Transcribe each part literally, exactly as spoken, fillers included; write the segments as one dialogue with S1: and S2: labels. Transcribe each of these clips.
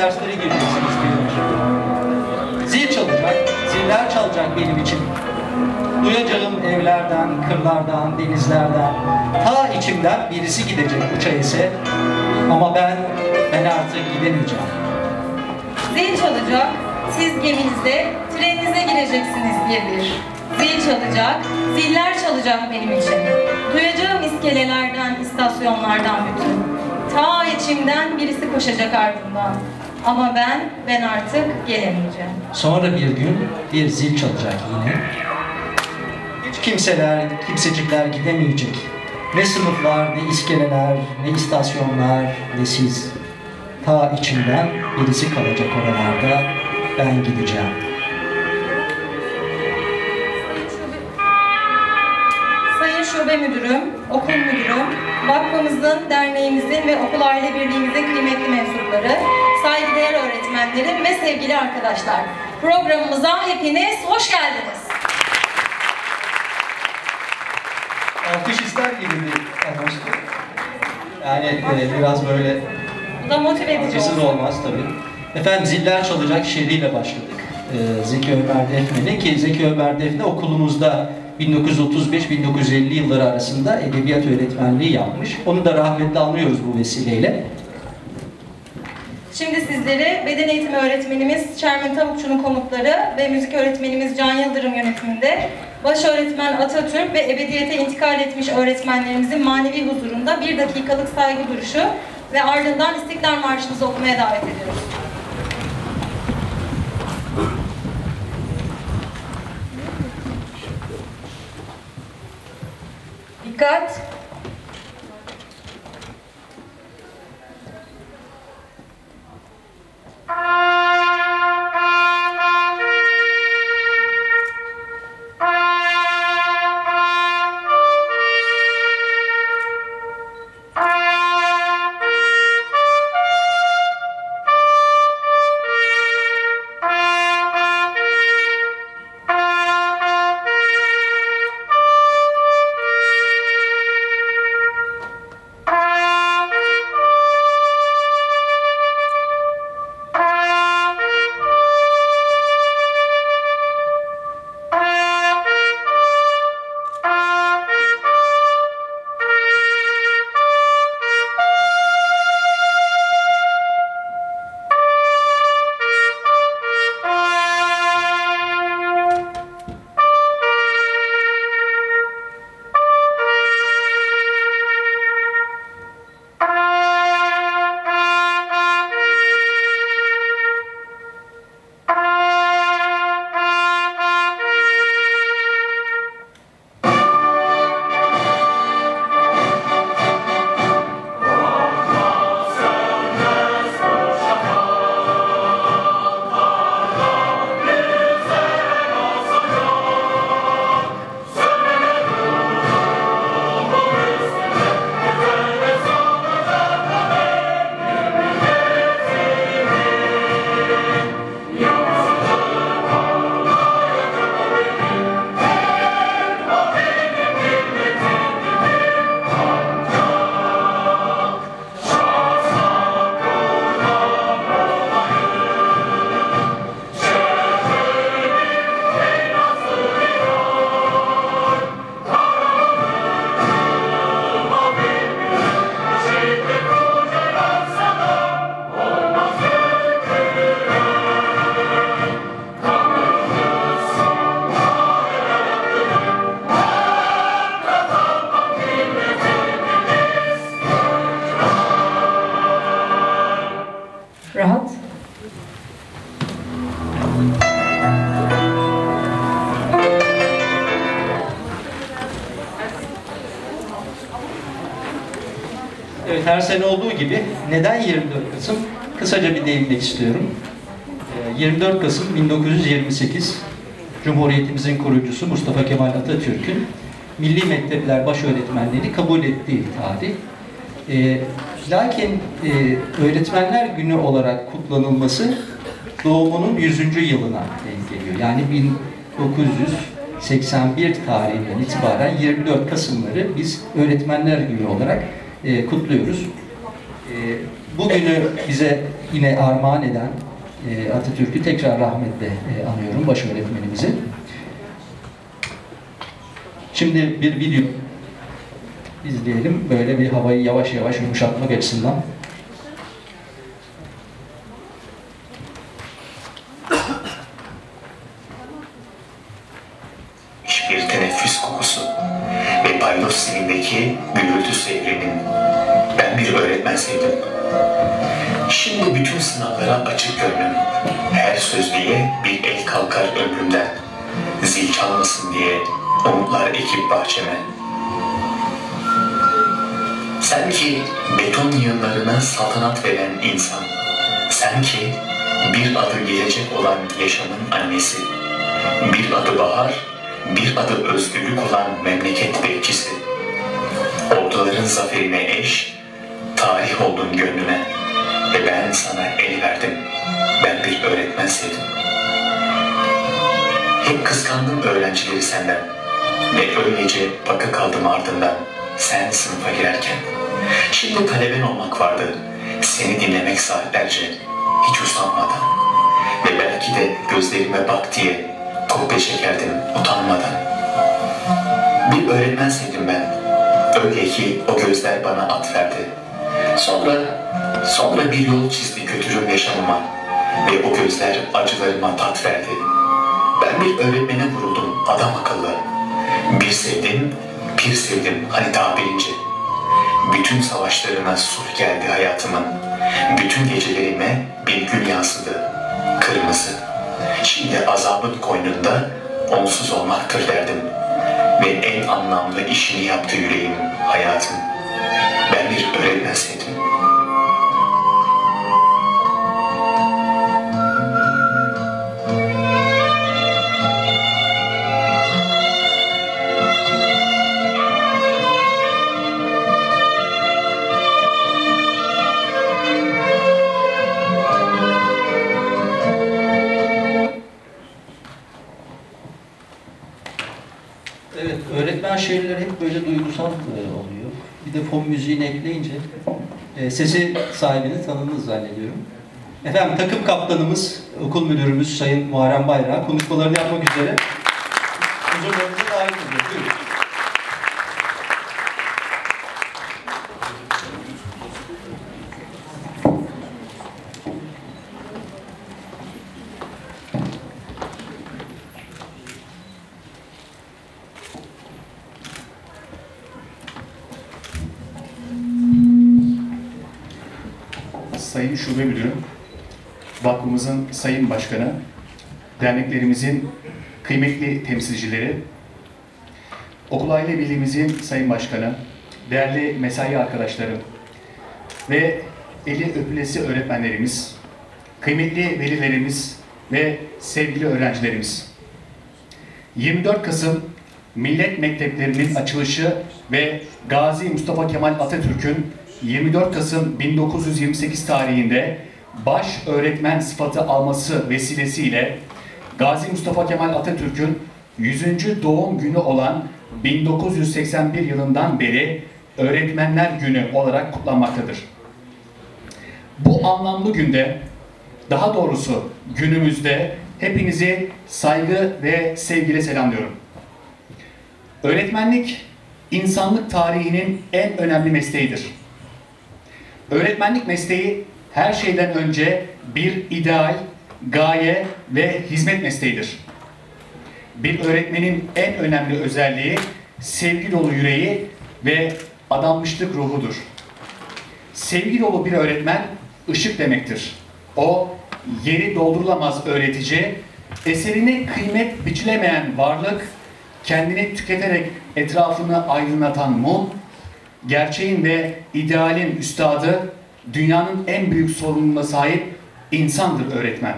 S1: derslere gireceksiniz diyor. Zil çalacak, ziller çalacak benim için. Duyacağım evlerden, kırlardan, denizlerden, ta içimden birisi gidecek bu çayese. Ama ben, ben artık gidemeyeceğim.
S2: Zil çalacak, siz geminizde, treninize gireceksiniz bir bir. Zil çalacak, ziller çalacak benim için. Duyacağım iskelelerden, istasyonlardan bütün. Ta içimden birisi koşacak ardından. Ama ben, ben artık gelemeyeceğim.
S1: Sonra bir gün bir zil çalacak yine. Hiç kimseler, kimsecikler gidemeyecek. Ne sınıflar, ne iskeleler, ne istasyonlar, ne siz. Ta içimden birisi kalacak oralarda, ben gideceğim.
S2: Sayın Şube Müdürüm, Okul Müdürüm, vakfımızın, derneğimizin ve okul aile birliğimizin kıymetli mensupları, saygıdeğer öğretmenlerim ve sevgili arkadaşlar. Programımıza hepiniz hoş geldiniz.
S1: Alkış ister gibi bir anonstu. Yani e, biraz böyle
S2: Bu da motive edici
S1: acısız
S2: olsun.
S1: olmaz tabii. Efendim ziller çalacak şiiriyle başladık. Ee, Zeki Ömer Defne'nin ki Zeki Ömer Defne okulumuzda bin dokuz yüz otuz beş bin dokuz yüz elli yılları arasında edebiyat öğretmenliği yapmış. Onu da rahmetle anıyoruz bu vesileyle.
S2: Şimdi sizleri beden eğitimi öğretmenimiz Şermin Tavukçu'nun komutları ve müzik öğretmenimiz Can Yıldırım yönetiminde baş öğretmen Atatürk ve ebediyete intikal etmiş öğretmenlerimizin manevi huzurunda bir dakikalık saygı duruşu ve ardından İstiklal Marşımızı okumaya davet ediyoruz. Dikkat! Rahat.
S1: Evet, her sene olduğu gibi neden yirmi dört Kasım? Kısaca bir değinmek istiyorum. yirmi dört Kasım bin dokuz yüz yirmi sekiz Cumhuriyetimizin kurucusu Mustafa Kemal Atatürk'ün Milli Mektepler Başöğretmenliğini kabul ettiği tarih. E, lakin e, Öğretmenler Günü olarak kutlanılması doğumunun yüzüncü yılına denk geliyor. Yani bin dokuz yüz seksen bir tarihinden itibaren yirmi dört Kasım'ları biz Öğretmenler Günü olarak e, kutluyoruz. E, bu günü bize yine armağan eden e, Atatürk'ü tekrar rahmetle e, anıyorum, baş öğretmenimizi. Şimdi bir video izleyelim, böyle bir havayı yavaş yavaş yumuşatmak açısından.
S3: Bir teneffüs kokusu ve paydos zilindeki gürültü evrenin. Ben bir öğretmen sevdim. Şimdi bütün sınavlara açık gönlüm. Her sözlüğe bir el kalkar ömrümden. Zil çalmasın diye umutlar ekip bahçeme. Sen ki beton yığınlarına saltanat veren insan. Sen ki bir adı gelecek olan yaşamın annesi. Bir adı bahar, bir adı özgürlük olan memleket bekçisi. Orduların zaferine eş, tarih oldun gönlüme. Ve ben sana el verdim. Ben bir öğretmen sevdim. Hep kıskandım öğrencileri senden. Ve öylece baka kaldım ardından sen sınıfa girerken. Şimdi taleben olmak vardı. Seni dinlemek saatlerce, hiç usanmadan. Ve belki de gözlerime bak diye kopya çekerdim utanmadan. Bir öğretmen sevdim ben. Öyle ki o gözler bana at verdi. Sonra, sonra bir yol çizdi kötürüm yaşamıma. Ve o gözler acılarıma tat verdi. Ben bir öğretmene vuruldum adam akıllı. Bir sevdim, bir sevdim hani tabirince. Bütün savaşlarına sulh geldi hayatımın. Bütün gecelerime bir gül yansıdı. Kırmızı. Şimdi azabın koynunda onsuz olmaktır derdim. Ve en anlamlı işini yaptı yüreğim, hayatım. Ben bir öğretmen sevdim.
S1: Evet, öğretmen şiirleri hep böyle duygusal e, oluyor. Bir de fon müziğini ekleyince e, sesi sahibini tanıdınız zannediyorum. Efendim, takım kaptanımız, okul müdürümüz Sayın Muharrem Bayrak konuşmalarını yapmak üzere huzurlarınıza davet ediyoruz. Buyurun.
S4: Sayın Şube Müdürüm, vakfımızın Sayın Başkanı, derneklerimizin kıymetli temsilcileri, Okul Aile Birliğimizin Sayın Başkanı, değerli mesai arkadaşlarım ve eli öpülesi öğretmenlerimiz, kıymetli velilerimiz ve sevgili öğrencilerimiz. yirmi dört Kasım Millet Mekteplerinin açılışı ve Gazi Mustafa Kemal Atatürk'ün yirmi dört Kasım bin dokuz yüz yirmi sekiz tarihinde baş öğretmen sıfatı alması vesilesiyle Gazi Mustafa Kemal Atatürk'ün yüzüncü doğum günü olan bin dokuz yüz seksen bir yılından beri Öğretmenler Günü olarak kutlanmaktadır. Bu anlamlı günde, daha doğrusu günümüzde hepinizi saygı ve sevgiyle selamlıyorum. Öğretmenlik, insanlık tarihinin en önemli mesleğidir. Öğretmenlik mesleği her şeyden önce bir ideal, gaye ve hizmet mesleğidir. Bir öğretmenin en önemli özelliği sevgi dolu yüreği ve adanmışlık ruhudur. Sevgi dolu bir öğretmen ışık demektir. O yeri doldurulamaz öğretici, eserine kıymet biçilemeyen varlık, kendini tüketerek etrafını aydınlatan mum, gerçeğin ve idealin üstadı, dünyanın en büyük sorumluluğuna sahip insandır öğretmen.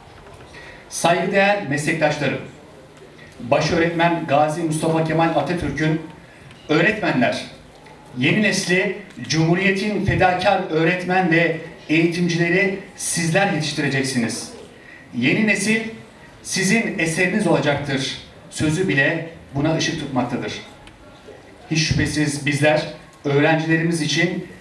S4: Saygıdeğer meslektaşlarım, başöğretmen Gazi Mustafa Kemal Atatürk'ün öğretmenler, yeni nesli Cumhuriyet'in fedakar öğretmen ve eğitimcileri sizler yetiştireceksiniz. Yeni nesil sizin eseriniz olacaktır. Sözü bile buna ışık tutmaktadır. Hiç şüphesiz bizler öğrencilerimiz için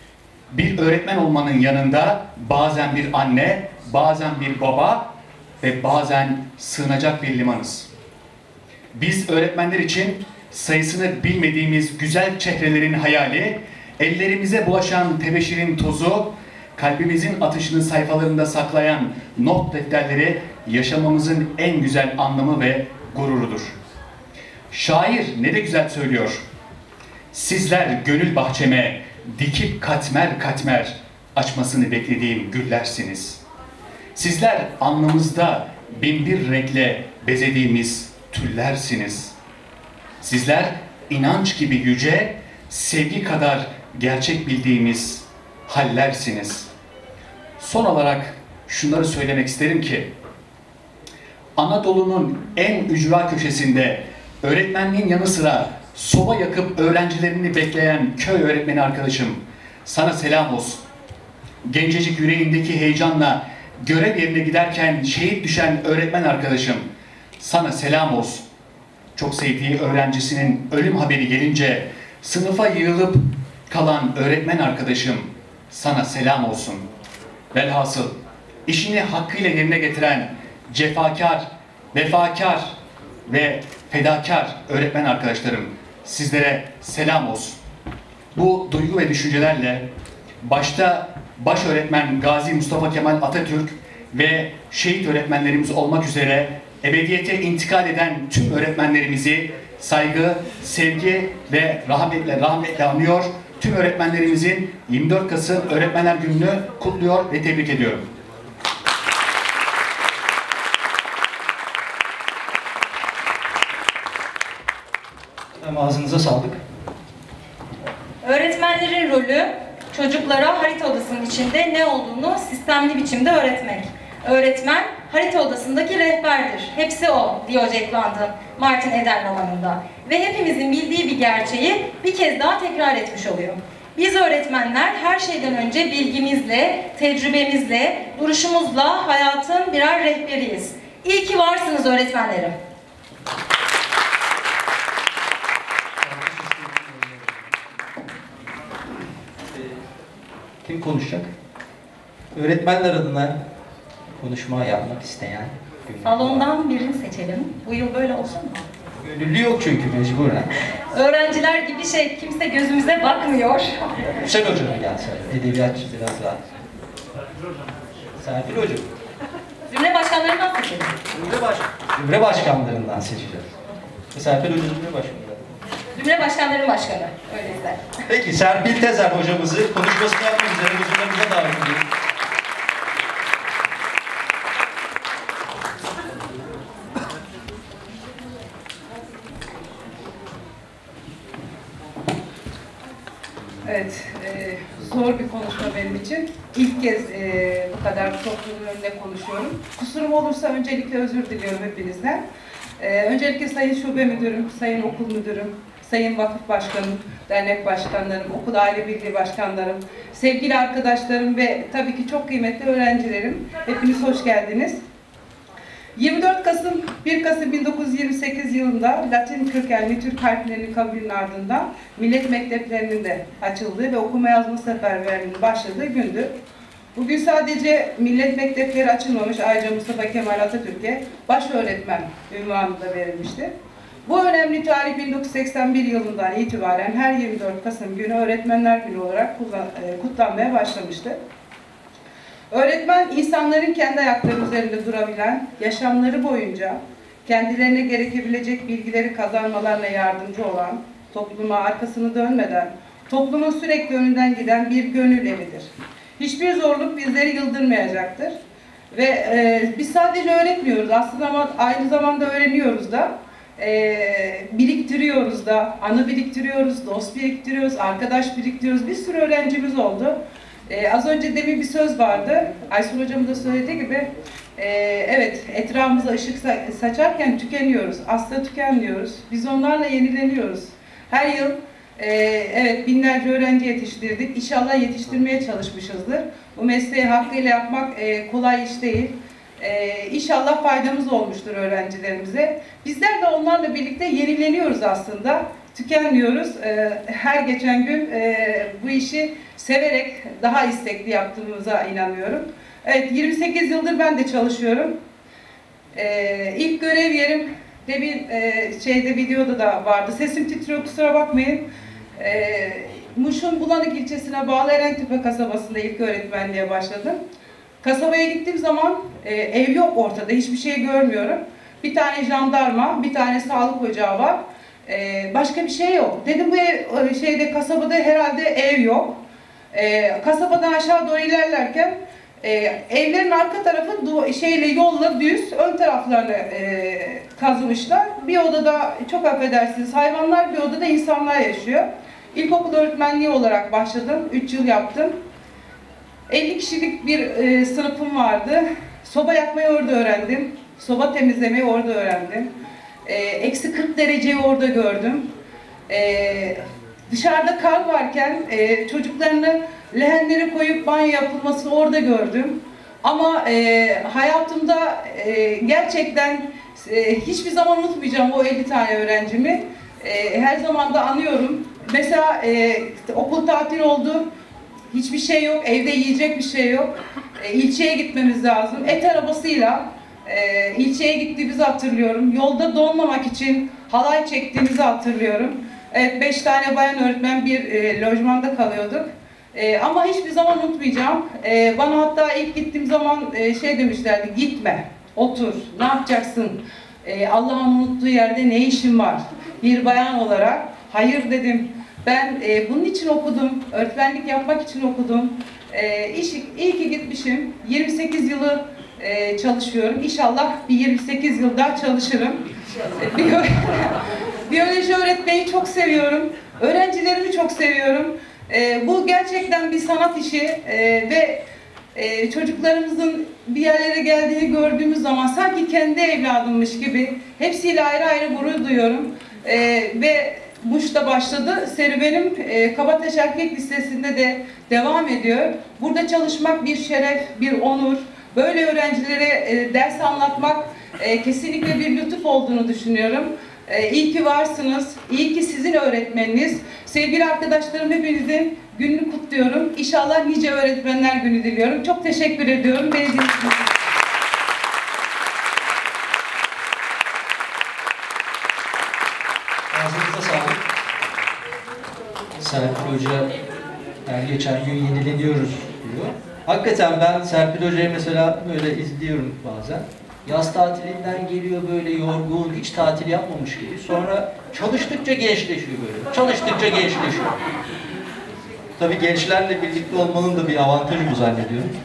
S4: Bir öğretmen olmanın yanında bazen bir anne, bazen bir baba ve bazen sığınacak bir limanız. Biz öğretmenler için sayısını bilmediğimiz güzel çehrelerin hayali, ellerimize bulaşan tebeşirin tozu, kalbimizin atışını sayfalarında saklayan not defterleri yaşamamızın en güzel anlamı ve gururudur. Şair ne de güzel söylüyor. Sizler gönül bahçeme dikip katmer katmer açmasını beklediğim güllersiniz. Sizler alnımızda binbir renkle bezediğimiz tüllersiniz. Sizler inanç gibi yüce, sevgi kadar gerçek bildiğimiz hallersiniz. Son olarak şunları söylemek isterim ki, Anadolu'nun en ücra köşesinde öğretmenliğin yanı sıra soba yakıp öğrencilerini bekleyen köy öğretmeni arkadaşım, sana selam olsun. Gencecik yüreğindeki heyecanla görev yerine giderken şehit düşen öğretmen arkadaşım, sana selam olsun. Çok sevdiği öğrencisinin ölüm haberi gelince sınıfa yığılıp kalan öğretmen arkadaşım, sana selam olsun. Velhasıl işini hakkıyla yerine getiren cefakar, vefakar ve fedakar öğretmen arkadaşlarım, sizlere selam olsun. Bu duygu ve düşüncelerle başta baş öğretmen Gazi Mustafa Kemal Atatürk ve şehit öğretmenlerimiz olmak üzere ebediyete intikal eden tüm öğretmenlerimizi saygı, sevgi ve rahmetle rahmetle anıyor. Tüm öğretmenlerimizin yirmi dört Kasım Öğretmenler Günü'nü kutluyor ve tebrik ediyorum.
S1: Ağzınıza sağlık.
S2: Öğretmenlerin rolü çocuklara harita odasının içinde ne olduğunu sistemli biçimde öğretmek. Öğretmen harita odasındaki rehberdir. Hepsi o diyor Jack London Martin Eden romanında. Ve hepimizin bildiği bir gerçeği bir kez daha tekrar etmiş oluyor. Biz öğretmenler her şeyden önce bilgimizle, tecrübemizle, duruşumuzla hayatın birer rehberiyiz. İyi ki varsınız öğretmenlerim.
S1: Kim konuşacak? Öğretmenler adına konuşma yapmak isteyen.
S2: Salondan birini seçelim. Bu yıl böyle olsun mu?
S1: Gönüllü yok çünkü mecburen.
S2: Öğrenciler gibi şey, kimse gözümüze bakmıyor.
S1: Yüksel Hoca'na gelse, edebiyatçı biraz daha. Serpil Hocam.
S2: Zümre başkanlarından seçelim.
S1: Zümre, baş... Zümre başkanlarından seçeceğiz. Serpil Hoca Zümre başkanı.
S2: Zümre başkanların başkanı. Öyleyse.
S1: Peki Serpil Tezer hocamızı konuşmasını yapmak üzere huzurlarımıza davet ediyoruz.
S5: Evet, e, zor bir konuşma benim için. İlk kez e, bu kadar toplumun önünde konuşuyorum. Kusurum olursa öncelikle özür diliyorum hepinizden. E, öncelikle Sayın Şube Müdürüm, Sayın Okul Müdürüm, Sayın Vakıf Başkanım, Dernek Başkanlarım, Okul Aile Birliği Başkanlarım, sevgili arkadaşlarım ve tabii ki çok kıymetli öğrencilerim. Hepiniz hoş geldiniz. yirmi dört Kasım bir Kasım bin dokuz yüz yirmi sekiz yılında Latin kökenli Türk harflerinin kabulünün ardından millet mekteplerinin de açıldığı ve okuma yazma seferberliğinin başladığı gündü. Bugün sadece millet mektepleri açılmamış, ayrıca Mustafa Kemal Atatürk'e baş öğretmen unvanı da verilmişti. Bu önemli tarih bin dokuz yüz seksen bir yılından itibaren her yirmi dört Kasım günü Öğretmenler Günü olarak kutlanmaya başlamıştı. Öğretmen, insanların kendi ayakları üzerinde durabilen, yaşamları boyunca kendilerine gerekebilecek bilgileri kazanmalarına yardımcı olan, topluma arkasını dönmeden, toplumun sürekli önünden giden bir gönül evidir. Hiçbir zorluk bizleri yıldırmayacaktır. Ve e, biz sadece öğretmiyoruz, aslında ama aynı zamanda öğreniyoruz da, e, biriktiriyoruz da, anı biriktiriyoruz, dost biriktiriyoruz, arkadaş biriktiriyoruz, bir sürü öğrencimiz oldu. Ee, az önce demin bir söz vardı, Aysun Hocam'ın da söylediği gibi, e, evet etrafımıza ışık sa saçarken tükeniyoruz, aslında tükenmiyoruz, biz onlarla yenileniyoruz. Her yıl e, evet binlerce öğrenci yetiştirdik, İnşallah yetiştirmeye çalışmışızdır. Bu mesleği hakkıyla yapmak e, kolay iş değil. E, İnşallah faydamız olmuştur öğrencilerimize. Bizler de onlarla birlikte yenileniyoruz aslında. tükenmiyoruz. E, her geçen gün e, bu işi severek daha istekli yaptığımıza inanıyorum. Evet, yirmi sekiz yıldır ben de çalışıyorum. E, ilk görev yerim de bir e, şeyde videoda da vardı. Sesim titriyor, kusura bakmayın. E, Muş'un Bulanık ilçesine bağlı Erentepe kasabasında ilk öğretmenliğe başladım. Kasabaya gittiğim zaman e, ev yok ortada, hiçbir şey görmüyorum. Bir tane jandarma, bir tane sağlık ocağı var. E, başka bir şey yok. Dedim bu ev, şeyde kasabada herhalde ev yok. E, kasabadan aşağı doğru ilerlerken e, evlerin arka tarafı şeyle yolla düz, ön taraflarını e, kazımışlar. Bir odada çok affedersiniz hayvanlar, bir odada insanlar yaşıyor. İlkokul öğretmenliği olarak başladım, üç yıl yaptım. elli kişilik bir e, sınıfım vardı. Soba yakmayı orada öğrendim. Soba temizlemeyi orada öğrendim. E, eksi kırk dereceyi orada gördüm. E, dışarıda kar varken e, çocuklarını lehenlere koyup banyo yapılmasını orada gördüm. Ama e, hayatımda e, gerçekten e, hiçbir zaman unutmayacağım o elli tane öğrencimi. E, her zaman da anıyorum. Mesela e, okul tatil oldu. Hiçbir şey yok, evde yiyecek bir şey yok. E, ilçeye gitmemiz lazım. Et arabasıyla e, ilçeye gittiğimizi hatırlıyorum. Yolda donmamak için halay çektiğimizi hatırlıyorum. Evet, beş tane bayan öğretmen bir e, lojmanda kalıyorduk. E, ama hiçbir zaman unutmayacağım. E, bana hatta ilk gittiğim zaman e, şey demişlerdi, gitme, otur, ne yapacaksın? E, Allah'ın unuttuğu yerde ne işin var? Bir bayan olarak, hayır dedim. Ben e, bunun için okudum, öğretmenlik yapmak için okudum. E, iş, iyi ki gitmişim. yirmi sekiz yılı e, çalışıyorum. İnşallah bir yirmi sekiz yıl daha çalışırım. E, biyoloji, biyoloji öğretmeyi çok seviyorum. Öğrencilerimi çok seviyorum. E, bu gerçekten bir sanat işi e, ve e, çocuklarımızın bir yerlere geldiğini gördüğümüz zaman sanki kendi evladımmış gibi hepsiyle ayrı ayrı gurur duyuyorum. E, ve Muş'ta başladı. Serüvenim e, Kabataş Erkek Lisesi'nde de devam ediyor. Burada çalışmak bir şeref, bir onur. Böyle öğrencilere e, ders anlatmak e, kesinlikle bir lütuf olduğunu düşünüyorum. E, iyi ki varsınız. İyi ki sizin öğretmeniniz. Sevgili arkadaşlarım, hepinizin gününü kutluyorum. İnşallah nice öğretmenler günü diliyorum. Çok teşekkür ediyorum. Beni dinlediğiniz için.
S1: Ağzınıza sağlık. Serpil Hoca her geçen gün yenileniyoruz diyor. Hakikaten ben Serpil Hoca'yı mesela böyle izliyorum bazen. Yaz tatilinden geliyor böyle yorgun, hiç tatil yapmamış gibi. Sonra çalıştıkça gençleşiyor böyle. Çalıştıkça gençleşiyor. Tabii gençlerle birlikte olmanın da bir avantajı bu zannediyorum.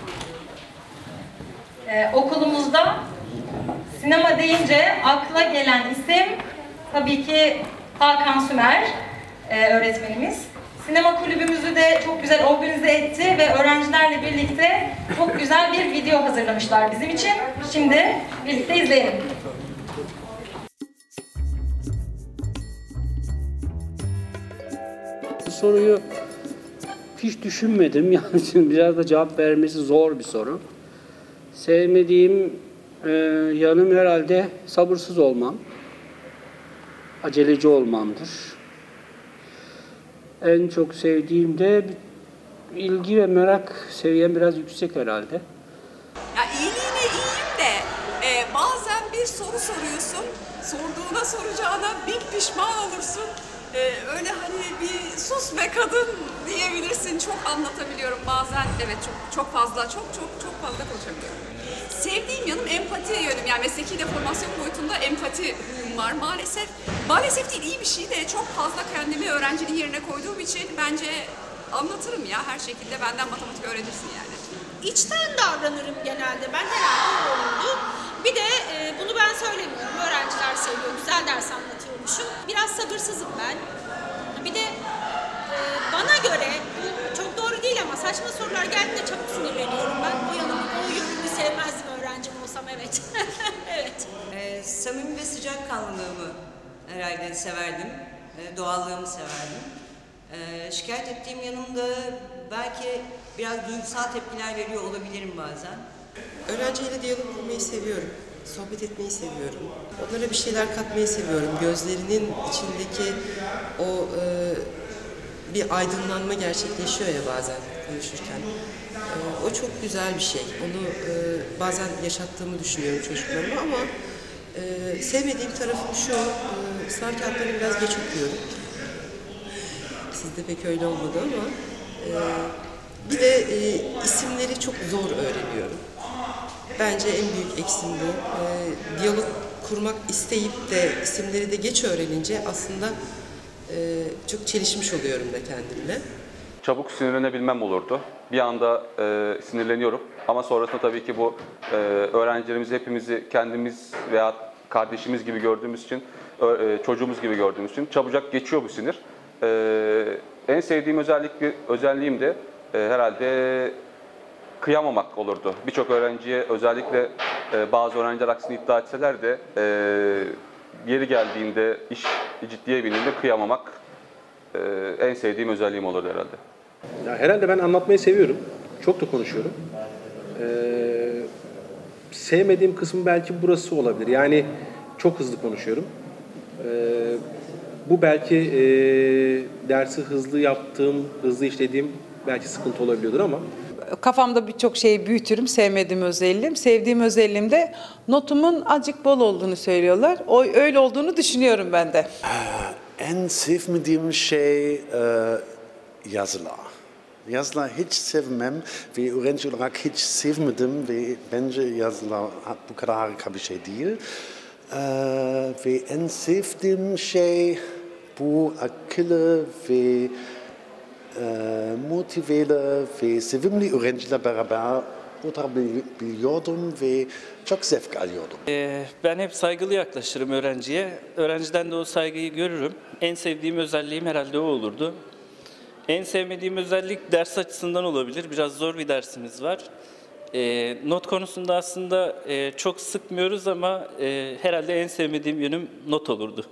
S2: Ee, okulumuzda sinema deyince akla gelen isim tabii ki Hakan Sümer e, öğretmenimiz. Sinema kulübümüzü de çok güzel organize etti ve öğrencilerle birlikte çok güzel bir video hazırlamışlar bizim için. Şimdi birlikte izleyelim.
S6: Bu soruyu hiç düşünmedim. Yani biraz da cevap vermesi zor bir soru. Sevmediğim e, yanım herhalde sabırsız olmam. Aceleci olmamdır. En çok sevdiğim de ilgi ve merak seviyem biraz yüksek herhalde.
S7: Ya iyiliğine iyiyim de e, bazen bir soru soruyorsun, sorduğuna soracağına bin pişman olursun. E, öyle hani bir sus be kadın diyebilirsin, çok anlatabiliyorum bazen. Evet, çok çok fazla, çok çok çok fazla konuşabiliyorum. Sevdiğim yanım empati yönüm, yani mesleki deformasyon boyutunda empati huyum var maalesef. Maalesef değil, iyi bir şey de çok fazla kendimi öğrencinin yerine koyduğum için bence anlatırım ya her şekilde, benden matematik öğrenirsin yani.
S8: İçten davranırım genelde, ben herhalde o oldu. Bir de e, bunu ben söylemiyorum, öğrenciler seviyor, güzel ders anlatıyormuşum. Biraz sabırsızım ben. Bir de e, bana göre, bu çok doğru değil ama saçma sorular geldiğinde çabuk sinirleniyorum ben. O yanımı, o yönümü sevmezdim öğrencim olsam, evet. Evet.
S9: Ee, samimi ve sıcakkanlılığımı herhalde severdim, ee, doğallığımı severdim. Ee, şikayet ettiğim yanımda belki biraz duygusal tepkiler veriyor olabilirim bazen.
S10: Öğrenciyle diyalog kurmayı seviyorum. sohbet etmeyi seviyorum. Onlara bir şeyler katmayı seviyorum. Gözlerinin içindeki o e, bir aydınlanma gerçekleşiyor ya bazen konuşurken. E, o çok güzel bir şey. Onu e, bazen yaşattığımı düşünüyorum çocuklarıma ama e, sevmediğim tarafım şu, e, sınav kağıtlarını biraz geç okuyorum. Sizde pek öyle olmadı ama e, bir de e, isimleri çok zor öğreniyorum. Bence en büyük eksim bu. E, diyalog kurmak isteyip de isimleri de geç öğrenince aslında e, çok çelişmiş oluyorum da kendimle.
S11: Çabuk sinirlenebilmem olurdu. Bir anda e, sinirleniyorum ama sonrasında tabii ki bu e, öğrencilerimizi hepimizi kendimiz veya kardeşimiz gibi gördüğümüz için, e, çocuğumuz gibi gördüğümüz için çabucak geçiyor bu sinir. E, en sevdiğim özellik özelliğim de e, herhalde kıyamamak olurdu. Birçok öğrenciye, özellikle e, bazı öğrenciler aksini iddia etseler de e, yeri geldiğinde, iş ciddiye bindiğinde kıyamamak e, en sevdiğim özelliğim olurdu herhalde.
S12: Ya herhalde ben anlatmayı seviyorum. Çok da konuşuyorum. Ee, sevmediğim kısmı belki burası olabilir. Yani çok hızlı konuşuyorum. Ee, bu belki e, dersi hızlı yaptığım, hızlı işlediğim belki sıkıntı olabiliyordur ama
S13: kafamda birçok şeyi büyütürüm, sevmediğim özelliğim. Sevdiğim özelliğim de notumun azıcık bol olduğunu söylüyorlar. O öyle olduğunu düşünüyorum ben de.
S14: En sevmediğim şey e, yazılar. Yazılar hiç sevmem ve öğrenci olarak hiç sevmedim ve bence yazılar bu kadar harika bir şey değil. E, ve en sevdiğim şey bu akıllı ve e, motiveli ve sevimli öğrenciler beraber oturabiliyordum ve çok zevk alıyordum.
S15: Ee, ben hep saygılı yaklaşırım öğrenciye. Öğrenciden de o saygıyı görürüm. En sevdiğim özelliğim herhalde o olurdu. En sevmediğim özellik ders açısından olabilir. Biraz zor bir dersimiz var. E, not konusunda aslında e, çok sıkmıyoruz ama e, herhalde en sevmediğim yönüm not olurdu.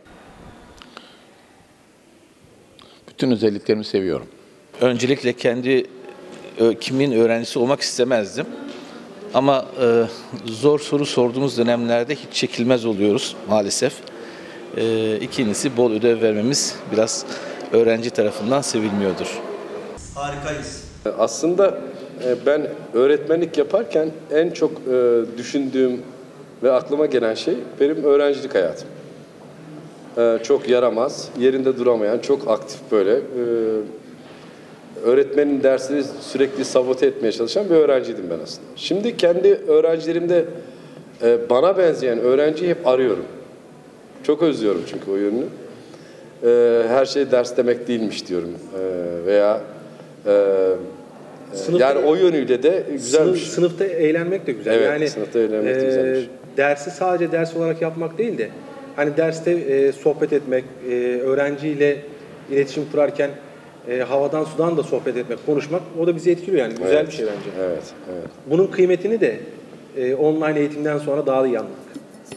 S16: Bütün özelliklerimi seviyorum. Öncelikle kendi kimin öğrencisi olmak istemezdim. Ama e, zor soru sorduğumuz dönemlerde hiç çekilmez oluyoruz maalesef. E, ikincisi bol ödev vermemiz biraz öğrenci tarafından sevilmiyordur.
S17: Harikayız.
S18: Aslında ben öğretmenlik yaparken en çok düşündüğüm ve aklıma gelen şey benim öğrencilik hayatım. Çok yaramaz, yerinde duramayan, çok aktif böyle. Öğretmenin dersini sürekli sabote etmeye çalışan bir öğrenciydim ben aslında. Şimdi kendi öğrencilerimde bana benzeyen öğrenciyi hep arıyorum. Çok özlüyorum çünkü o yönünü. Her şey ders demek değilmiş diyorum. Veya sınıfta, yani o yönüyle de güzelmiş.
S12: Sınıf, sınıfta eğlenmek de güzel.
S18: Evet,
S12: yani,
S18: sınıfta eğlenmek de güzelmiş.
S12: E, dersi sadece ders olarak yapmak değil de hani derste e, sohbet etmek, e, öğrenciyle iletişim kurarken e, havadan sudan da sohbet etmek, konuşmak o da bizi etkiliyor yani. Güzel
S18: evet,
S12: bir şey bence.
S18: Evet, evet.
S12: Bunun kıymetini de e, online eğitimden sonra daha iyi anladık.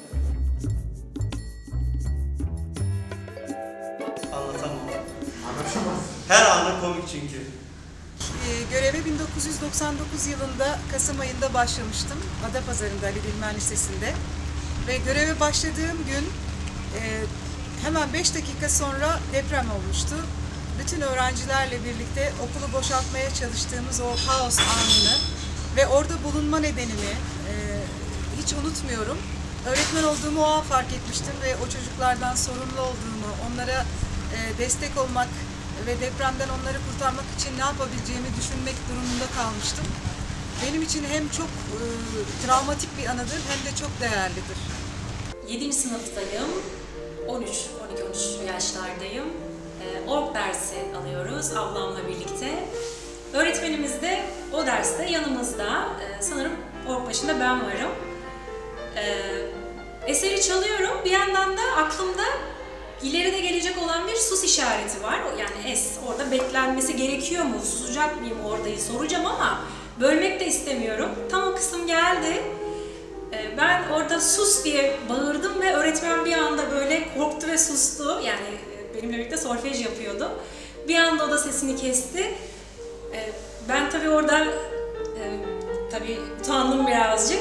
S17: Anlatamam. Anlatamaz. Her anı komik çünkü.
S19: Göreve bin dokuz yüz doksan dokuz yılında Kasım ayında başlamıştım. Adapazarı'nda Ali Bilmen Lisesi'nde. Ve göreve başladığım gün e, hemen beş dakika sonra deprem olmuştu. Bütün öğrencilerle birlikte okulu boşaltmaya çalıştığımız o kaos anını ve orada bulunma nedenimi e, hiç unutmuyorum. Öğretmen olduğumu o an fark etmiştim ve o çocuklardan sorumlu olduğumu, onlara e, destek olmak ve depremden onları kurtarmak için ne yapabileceğimi düşünmek durumunda kalmıştım. Benim için hem çok e, travmatik bir anıdır hem de çok değerlidir.
S20: yedinci sınıftayım, on üç on iki on üç yaşlardayım. E, org dersi alıyoruz ablamla birlikte. Öğretmenimiz de o derste yanımızda. E, sanırım org başında ben varım. E, eseri çalıyorum. Bir yandan da aklımda İleride gelecek olan bir sus işareti var. Yani es, orada beklenmesi gerekiyor mu? Susacak mıyım oradayı soracağım ama bölmek de istemiyorum. Tam o kısım geldi. Ben orada sus diye bağırdım ve öğretmen bir anda böyle korktu ve sustu. Yani benimle birlikte solfej yapıyordu. Bir anda o da sesini kesti. Ben tabii orada tabii utandım birazcık.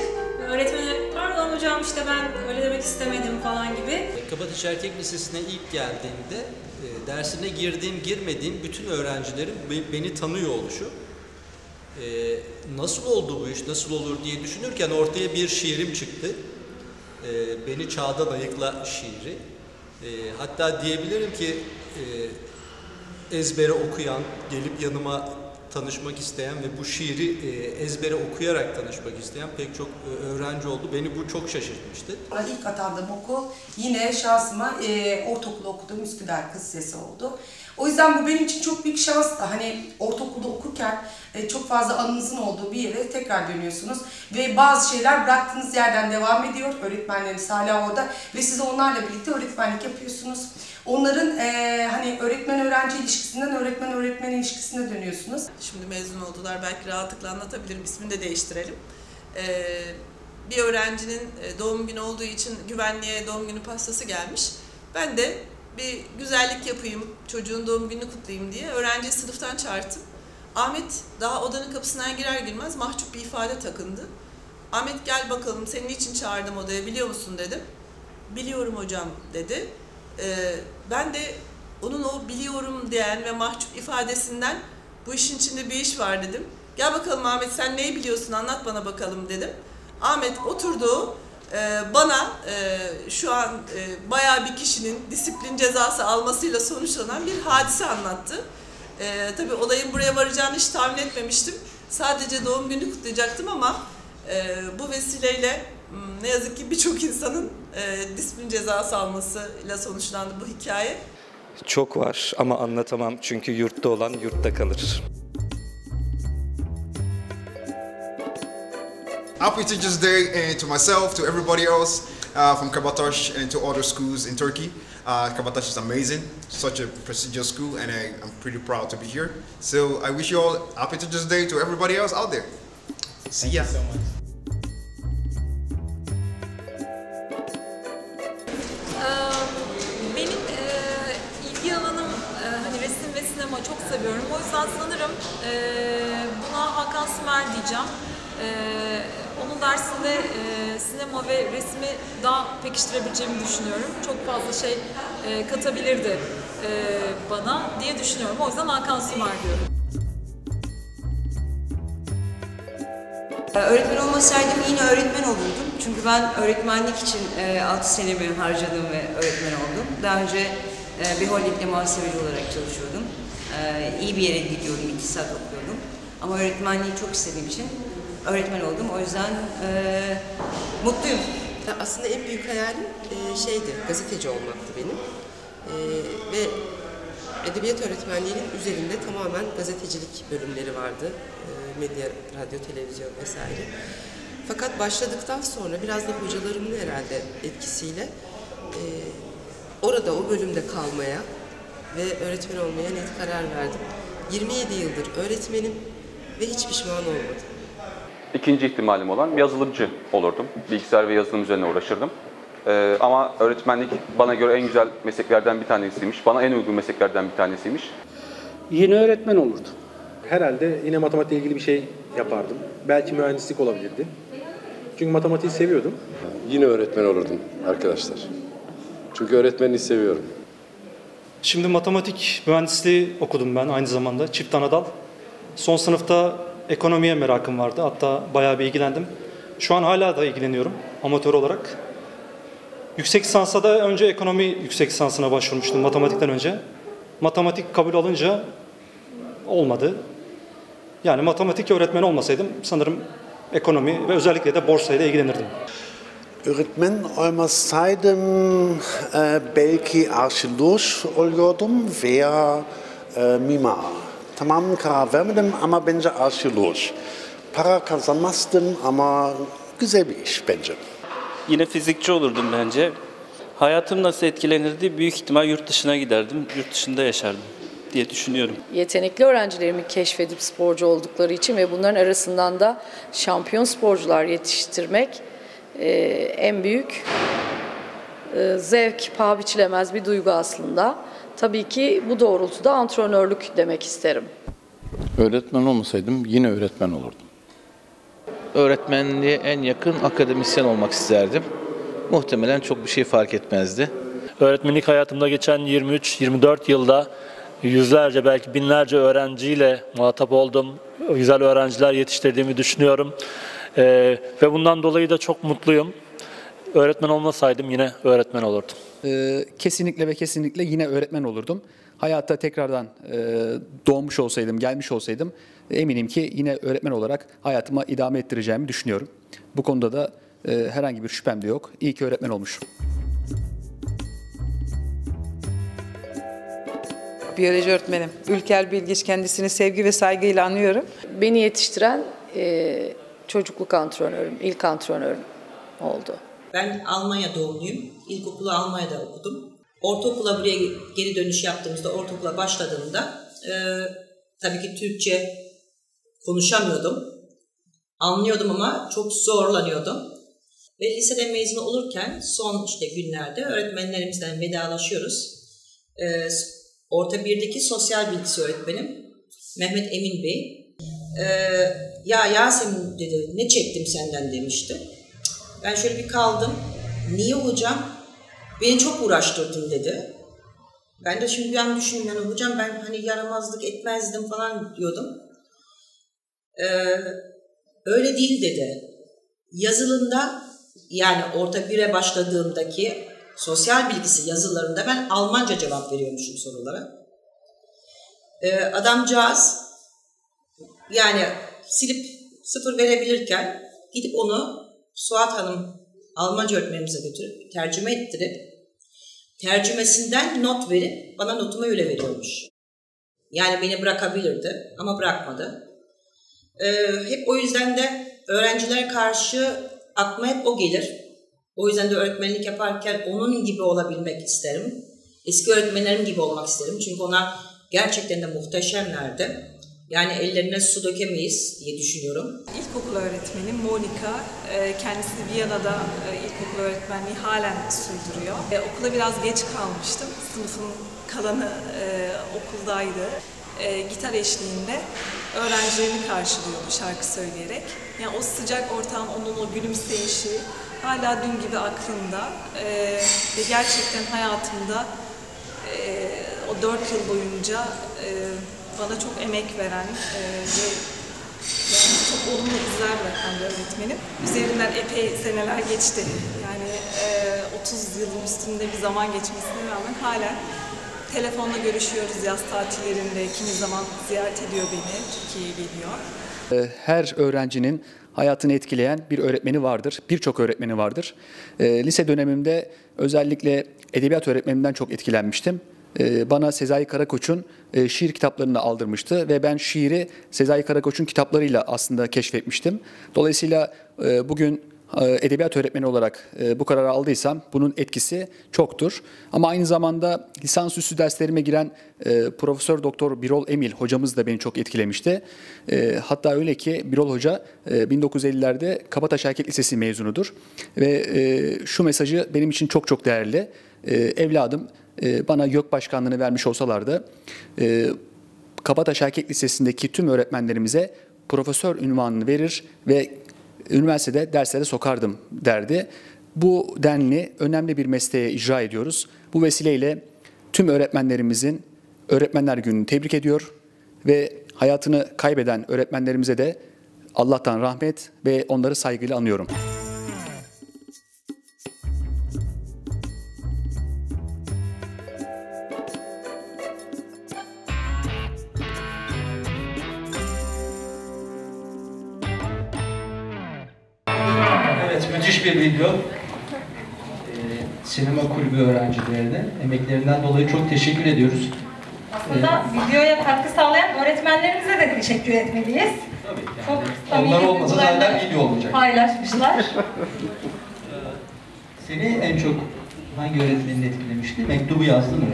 S20: öğretmene pardon hocam işte ben öyle demek istemedim falan gibi.
S21: Kabataş Erkek Lisesi'ne ilk geldiğimde e, dersine girdiğim girmediğim bütün öğrencilerin be, beni tanıyor oluşu. E, nasıl oldu bu iş, nasıl olur diye düşünürken ortaya bir şiirim çıktı. E, Beni Çağdan Ayıkla şiiri. E, hatta diyebilirim ki e, ezbere okuyan, gelip yanıma tanışmak isteyen ve bu şiiri e, ezbere okuyarak tanışmak isteyen pek çok e, öğrenci oldu. Beni bu çok şaşırtmıştı.
S22: İlk atandığım okul yine şansıma e, ortaokulu okuduğum Üsküdar Kız Lisesi oldu. O yüzden bu benim için çok büyük şanstı. Hani ortaokulda okurken e, çok fazla anınızın olduğu bir yere tekrar dönüyorsunuz. Ve bazı şeyler bıraktığınız yerden devam ediyor. Öğretmenleriniz hala orada ve siz onlarla birlikte öğretmenlik yapıyorsunuz. Onların e, hani öğretmen-öğrenci ilişkisinden öğretmen-öğretmen ilişkisine dönüyorsunuz.
S23: Şimdi mezun oldular, belki rahatlıkla anlatabilirim, ismini de değiştirelim. Ee, bir öğrencinin doğum günü olduğu için güvenliğe doğum günü pastası gelmiş. Ben de bir güzellik yapayım, çocuğun doğum gününü kutlayayım diye öğrenciyi sınıftan çağırttım. Ahmet daha odanın kapısından girer girmez mahcup bir ifade takındı. Ahmet gel bakalım, senin için çağırdım odaya, biliyor musun dedim. Biliyorum hocam dedi. Ee, ben de onun o biliyorum diyen ve mahcup ifadesinden bu işin içinde bir iş var dedim. Gel bakalım Ahmet, sen neyi biliyorsun, anlat bana bakalım dedim. Ahmet oturdu, e, bana e, şu an e, bayağı bir kişinin disiplin cezası almasıyla sonuçlanan bir hadise anlattı. E, tabii olayın buraya varacağını hiç tahmin etmemiştim. Sadece doğum günü kutlayacaktım ama e, bu vesileyle ne yazık ki birçok insanın e, disiplin cezası almasıyla sonuçlandı bu hikaye.
S24: Çok var ama anlatamam çünkü yurtta olan yurtta kalır.
S25: Happy Teachers Day and to myself, to everybody else uh, from Kabataş and to other schools in Turkey. Uh, Kabataş is amazing, such a prestigious school, and I, I'm pretty proud to be here. So I wish you all Happy Teachers Day to everybody else out there. See ya.
S26: Benim e, ilgi alanım e, hani resim ve sinema çok seviyorum. O yüzden sanırım e, buna Hakan Sümer diyeceğim. E, onun dersinde e, sinema ve resmi daha pekiştirebileceğimi düşünüyorum. Çok fazla şey e, katabilirdi e, bana diye düşünüyorum. O yüzden Hakan Sümer diyorum.
S9: Öğretmen olmasaydım yine öğretmen olurdum. Çünkü ben öğretmenlik için altı senemi harcadım ve öğretmen oldum. Daha önce bir holdingde muhasebeci olarak çalışıyordum. İyi bir yere gidiyordum, iktisat okuyordum. Ama öğretmenliği çok istediğim için öğretmen oldum. O yüzden e, mutluyum.
S10: Aslında en büyük hayalim şeydi, gazeteci olmaktı benim. Ve edebiyat öğretmenliğinin üzerinde tamamen gazetecilik bölümleri vardı. Medya, radyo, televizyon vesaire. Fakat başladıktan sonra biraz da hocalarımın herhalde etkisiyle e, orada o bölümde kalmaya ve öğretmen olmaya net karar verdim. yirmi yedi yıldır öğretmenim ve hiç pişman olmadım.
S11: İkinci ihtimalim olan yazılımcı olurdum. Bilgisayar ve yazılım üzerine uğraşırdım. Ee, ama öğretmenlik bana göre en güzel mesleklerden bir tanesiymiş. Bana en uygun mesleklerden bir tanesiymiş.
S6: Yine öğretmen olurdum.
S12: Herhalde yine matematikle ilgili bir şey yapardım. Belki mühendislik olabilirdi. Çünkü matematiği seviyordum.
S18: Yine öğretmen olurdum arkadaşlar. Çünkü öğretmenliği seviyorum.
S27: Şimdi matematik mühendisliği okudum ben aynı zamanda. Çift anadal. Son sınıfta ekonomiye merakım vardı. Hatta bayağı bir ilgilendim. Şu an hala da ilgileniyorum amatör olarak. Yüksek lisansa da önce ekonomi yüksek lisansına başvurmuştum matematikten önce. Matematik kabul alınca olmadı. Yani matematik öğretmeni olmasaydım sanırım ekonomi ve özellikle de borsayla ilgilenirdim.
S14: Öğretmen olmasaydım e, belki arkeolog oluyordum veya e, mimar. Tamam karar vermedim ama bence arkeolog. Para kazanmazdım ama güzel bir iş bence.
S15: Yine fizikçi olurdum bence. Hayatım nasıl etkilenirdi? Büyük ihtimal yurt dışına giderdim, yurt dışında yaşardım diye düşünüyorum.
S28: Yetenekli öğrencilerimi keşfedip sporcu oldukları için ve bunların arasından da şampiyon sporcular yetiştirmek e, en büyük e, zevk, paha biçilemez bir duygu aslında. Tabii ki bu doğrultuda antrenörlük demek isterim.
S16: Öğretmen olmasaydım yine öğretmen olurdum. öğretmenliğe en yakın akademisyen olmak isterdim. Muhtemelen çok bir şey fark etmezdi.
S1: Öğretmenlik hayatımda geçen yirmi üç yirmi dört yılda yüzlerce belki binlerce öğrenciyle muhatap oldum. Güzel öğrenciler yetiştirdiğimi düşünüyorum. Ee, ve bundan dolayı da çok mutluyum. Öğretmen olmasaydım yine öğretmen olurdum.
S2: Ee, kesinlikle ve kesinlikle yine öğretmen olurdum. Hayatta tekrardan e, doğmuş olsaydım, gelmiş olsaydım eminim ki yine öğretmen olarak hayatıma idame ettireceğimi düşünüyorum. Bu konuda da e, herhangi bir şüphem de yok. İyi ki öğretmen olmuşum.
S3: Biyoloji öğretmenim. Ülker Bilgiç, kendisini sevgi ve saygıyla anıyorum.
S28: Beni yetiştiren e, çocukluk antrenörüm, ilk antrenörüm oldu.
S4: Ben Almanya doğumluyum. İlkokulu Almanya'da okudum. Ortaokula buraya geri dönüş yaptığımızda, ortaokula başladığımda e, tabii ki Türkçe konuşamıyordum. Anlıyordum ama çok zorlanıyordum. Ve liseden mezun olurken son işte günlerde öğretmenlerimizden vedalaşıyoruz. E, Orta birdeki sosyal bilgisi öğretmenim Mehmet Emin Bey. E, ya Yasemin dedi, ne çektim senden demişti. Ben şöyle bir kaldım. Niye hocam? Beni çok uğraştırdın dedi. Ben de şimdi bir an düşündüm, yani hocam ben hani yaramazlık etmezdim falan diyordum. Ee, öyle değil dedi. Yazılında, yani orta bire başladığımdaki sosyal bilgisi yazılarında ben Almanca cevap veriyormuşum sorulara. Ee, adamcağız yani silip sıfır verebilirken gidip onu Suat Hanım Almanca öğretmenimize götürüp tercüme ettirip tercümesinden not verip bana notumu öyle veriyormuş. Yani beni bırakabilirdi ama bırakmadı. Ee, hep o yüzden de öğrencilere karşı aklıma hep o gelir. O yüzden de öğretmenlik yaparken onun gibi olabilmek isterim. Eski öğretmenlerim gibi olmak isterim. Çünkü onlar gerçekten de muhteşemlerdi. Yani ellerine su dökemeyiz diye düşünüyorum.
S23: İlkokul öğretmenim Monika. Kendisi Viyana'da ilkokul öğretmenliği halen sürdürüyor. Okula biraz geç kalmıştım. Sınıfın kalanı okuldaydı. Gitar eşliğinde öğrencilerini karşılıyordu şarkı söyleyerek. Yani o sıcak ortam, onun o gülümseyişi hala dün gibi aklımda. Ve gerçekten hayatımda o dört yıl boyunca bana çok emek veren e, ve yani çok olumlu izler bırakan bir öğretmenim. Üzerinden epey seneler geçti. Yani e, otuz yılın üstünde bir zaman geçmesine rağmen hala telefonla görüşüyoruz yaz tatillerinde. Kimi zaman ziyaret ediyor beni, Türkiye'ye geliyor.
S2: Her öğrencinin hayatını etkileyen bir öğretmeni vardır. Birçok öğretmeni vardır. E, lise dönemimde özellikle edebiyat öğretmenimden çok etkilenmiştim. Bana Sezai Karakoç'un şiir kitaplarını aldırmıştı ve ben şiiri Sezai Karakoç'un kitaplarıyla aslında keşfetmiştim. Dolayısıyla bugün edebiyat öğretmeni olarak bu kararı aldıysam bunun etkisi çoktur. Ama aynı zamanda lisansüstü derslerime giren Profesör Doktor Birol Emil hocamız da beni çok etkilemişti. Hatta öyle ki Birol Hoca bin dokuz yüz ellilerde Kabataş Erkek Lisesi mezunudur ve şu mesajı benim için çok çok değerli. Evladım, bana YÖK başkanlığını vermiş olsalardı Kabataş Erkek Lisesi'ndeki tüm öğretmenlerimize profesör unvanını verir ve üniversitede derslere sokardım derdi. Bu denli önemli bir mesleğe icra ediyoruz. Bu vesileyle tüm öğretmenlerimizin Öğretmenler Günü'nü tebrik ediyor ve hayatını kaybeden öğretmenlerimize de Allah'tan rahmet ve onları saygıyla anıyorum.
S5: Müthiş bir video. Ee, sinema kulübü öğrencilerine emeklerinden dolayı çok teşekkür ediyoruz.
S7: Aslında ee, videoya katkı sağlayan öğretmenlerimize de teşekkür etmeliyiz.
S5: Tabii yani. Çok onlar olmasa zaten video olmayacak.
S7: Paylaşmışlar.
S5: Seni en çok hangi öğretmenin etkilemişti? Mektubu yazdın mı?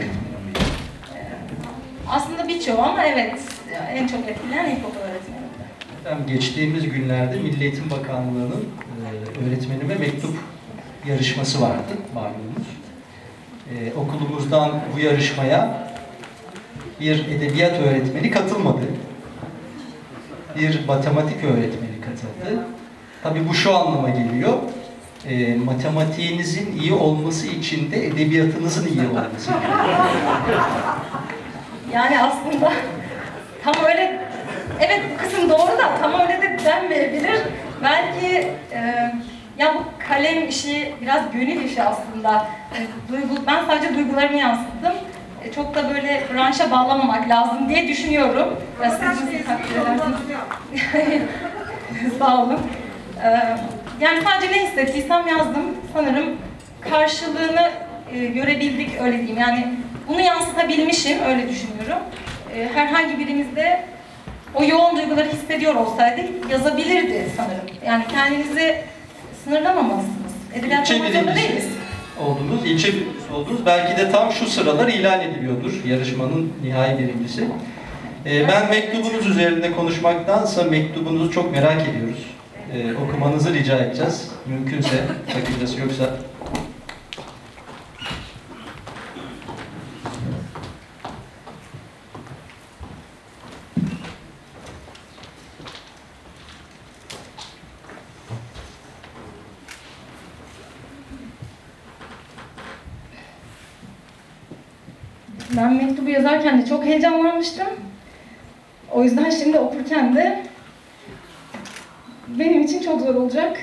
S7: Aslında birçoğu ama evet en çok etkileyen ilkokul öğretmenimdi.
S5: Efendim, geçtiğimiz günlerde Milli Eğitim Bakanlığı'nın öğretmenime mektup yarışması vardı malumunuz. Ee, okulumuzdan bu yarışmaya bir edebiyat öğretmeni katılmadı. Bir matematik öğretmeni katıldı. Tabii bu şu anlama geliyor. E, matematiğinizin iyi olması için de edebiyatınızın iyi olması gerekiyor.
S7: Yani aslında tam öyle, evet bu kısım doğru da tam öyle de denmeyebilir. Belki e, ya bu kalem işi biraz gönül işi aslında. E, duygu, ben sadece duygularımı yansıttım. E, çok da böyle branşa bağlamamak lazım diye düşünüyorum. Ya siz nasıl takdir edersiniz? Sağ olun. E, yani sadece ne hissettiysem yazdım. Sanırım karşılığını e, görebildik, öyle diyeyim. Yani bunu yansıtabilmişim, öyle düşünüyorum. E, herhangi birimizde o yoğun duyguları hissediyor olsaydık yazabilirdi sanırım. Yani kendinizi sınırlamamalısınız. Edebiyat
S5: İlçe
S7: zorunda değiliz.
S5: birincisi oldunuz, ilçe birincisi oldunuz. Belki de tam şu sıralar ilan ediliyordur yarışmanın nihai birincisi. Ee, ben mektubunuz üzerinde konuşmaktansa mektubunuzu çok merak ediyoruz. Ee, okumanızı rica edeceğiz. Mümkünse, sakıncası yoksa.
S7: Ben mektubu yazarken de çok heyecanlanmıştım. O yüzden şimdi okurken de benim için çok zor olacak.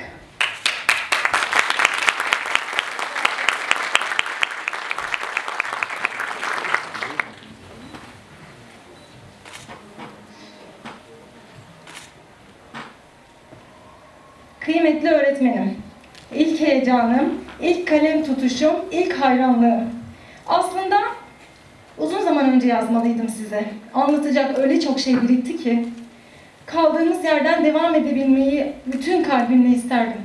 S7: Kıymetli öğretmenim, ilk heyecanım, ilk kalem tutuşum, ilk hayranlığım. Aslında uzun zaman önce yazmalıydım size. Anlatacak öyle çok şey birikti ki. Kaldığımız yerden devam edebilmeyi bütün kalbimle isterdim.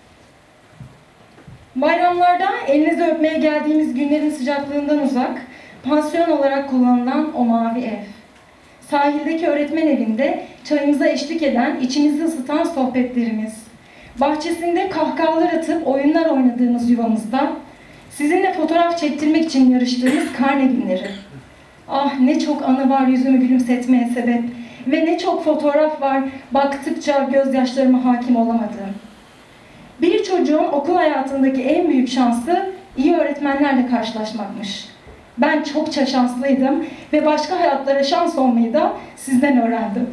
S7: Bayramlarda elinizi öpmeye geldiğimiz günlerin sıcaklığından uzak, pansiyon olarak kullanılan o mavi ev. Sahildeki öğretmen evinde çayımıza eşlik eden, içimizi ısıtan sohbetlerimiz. Bahçesinde kahkahalar atıp oyunlar oynadığımız yuvamızda, sizinle fotoğraf çektirmek için yarıştığımız karne günleri. Ah ne çok anı var yüzümü gülümsetmeye sebep ve ne çok fotoğraf var baktıkça gözyaşlarıma hakim olamadığım. Bir çocuğun okul hayatındaki en büyük şansı iyi öğretmenlerle karşılaşmakmış. Ben çokça şanslıydım ve başka hayatlara şans olmayı da sizden öğrendim.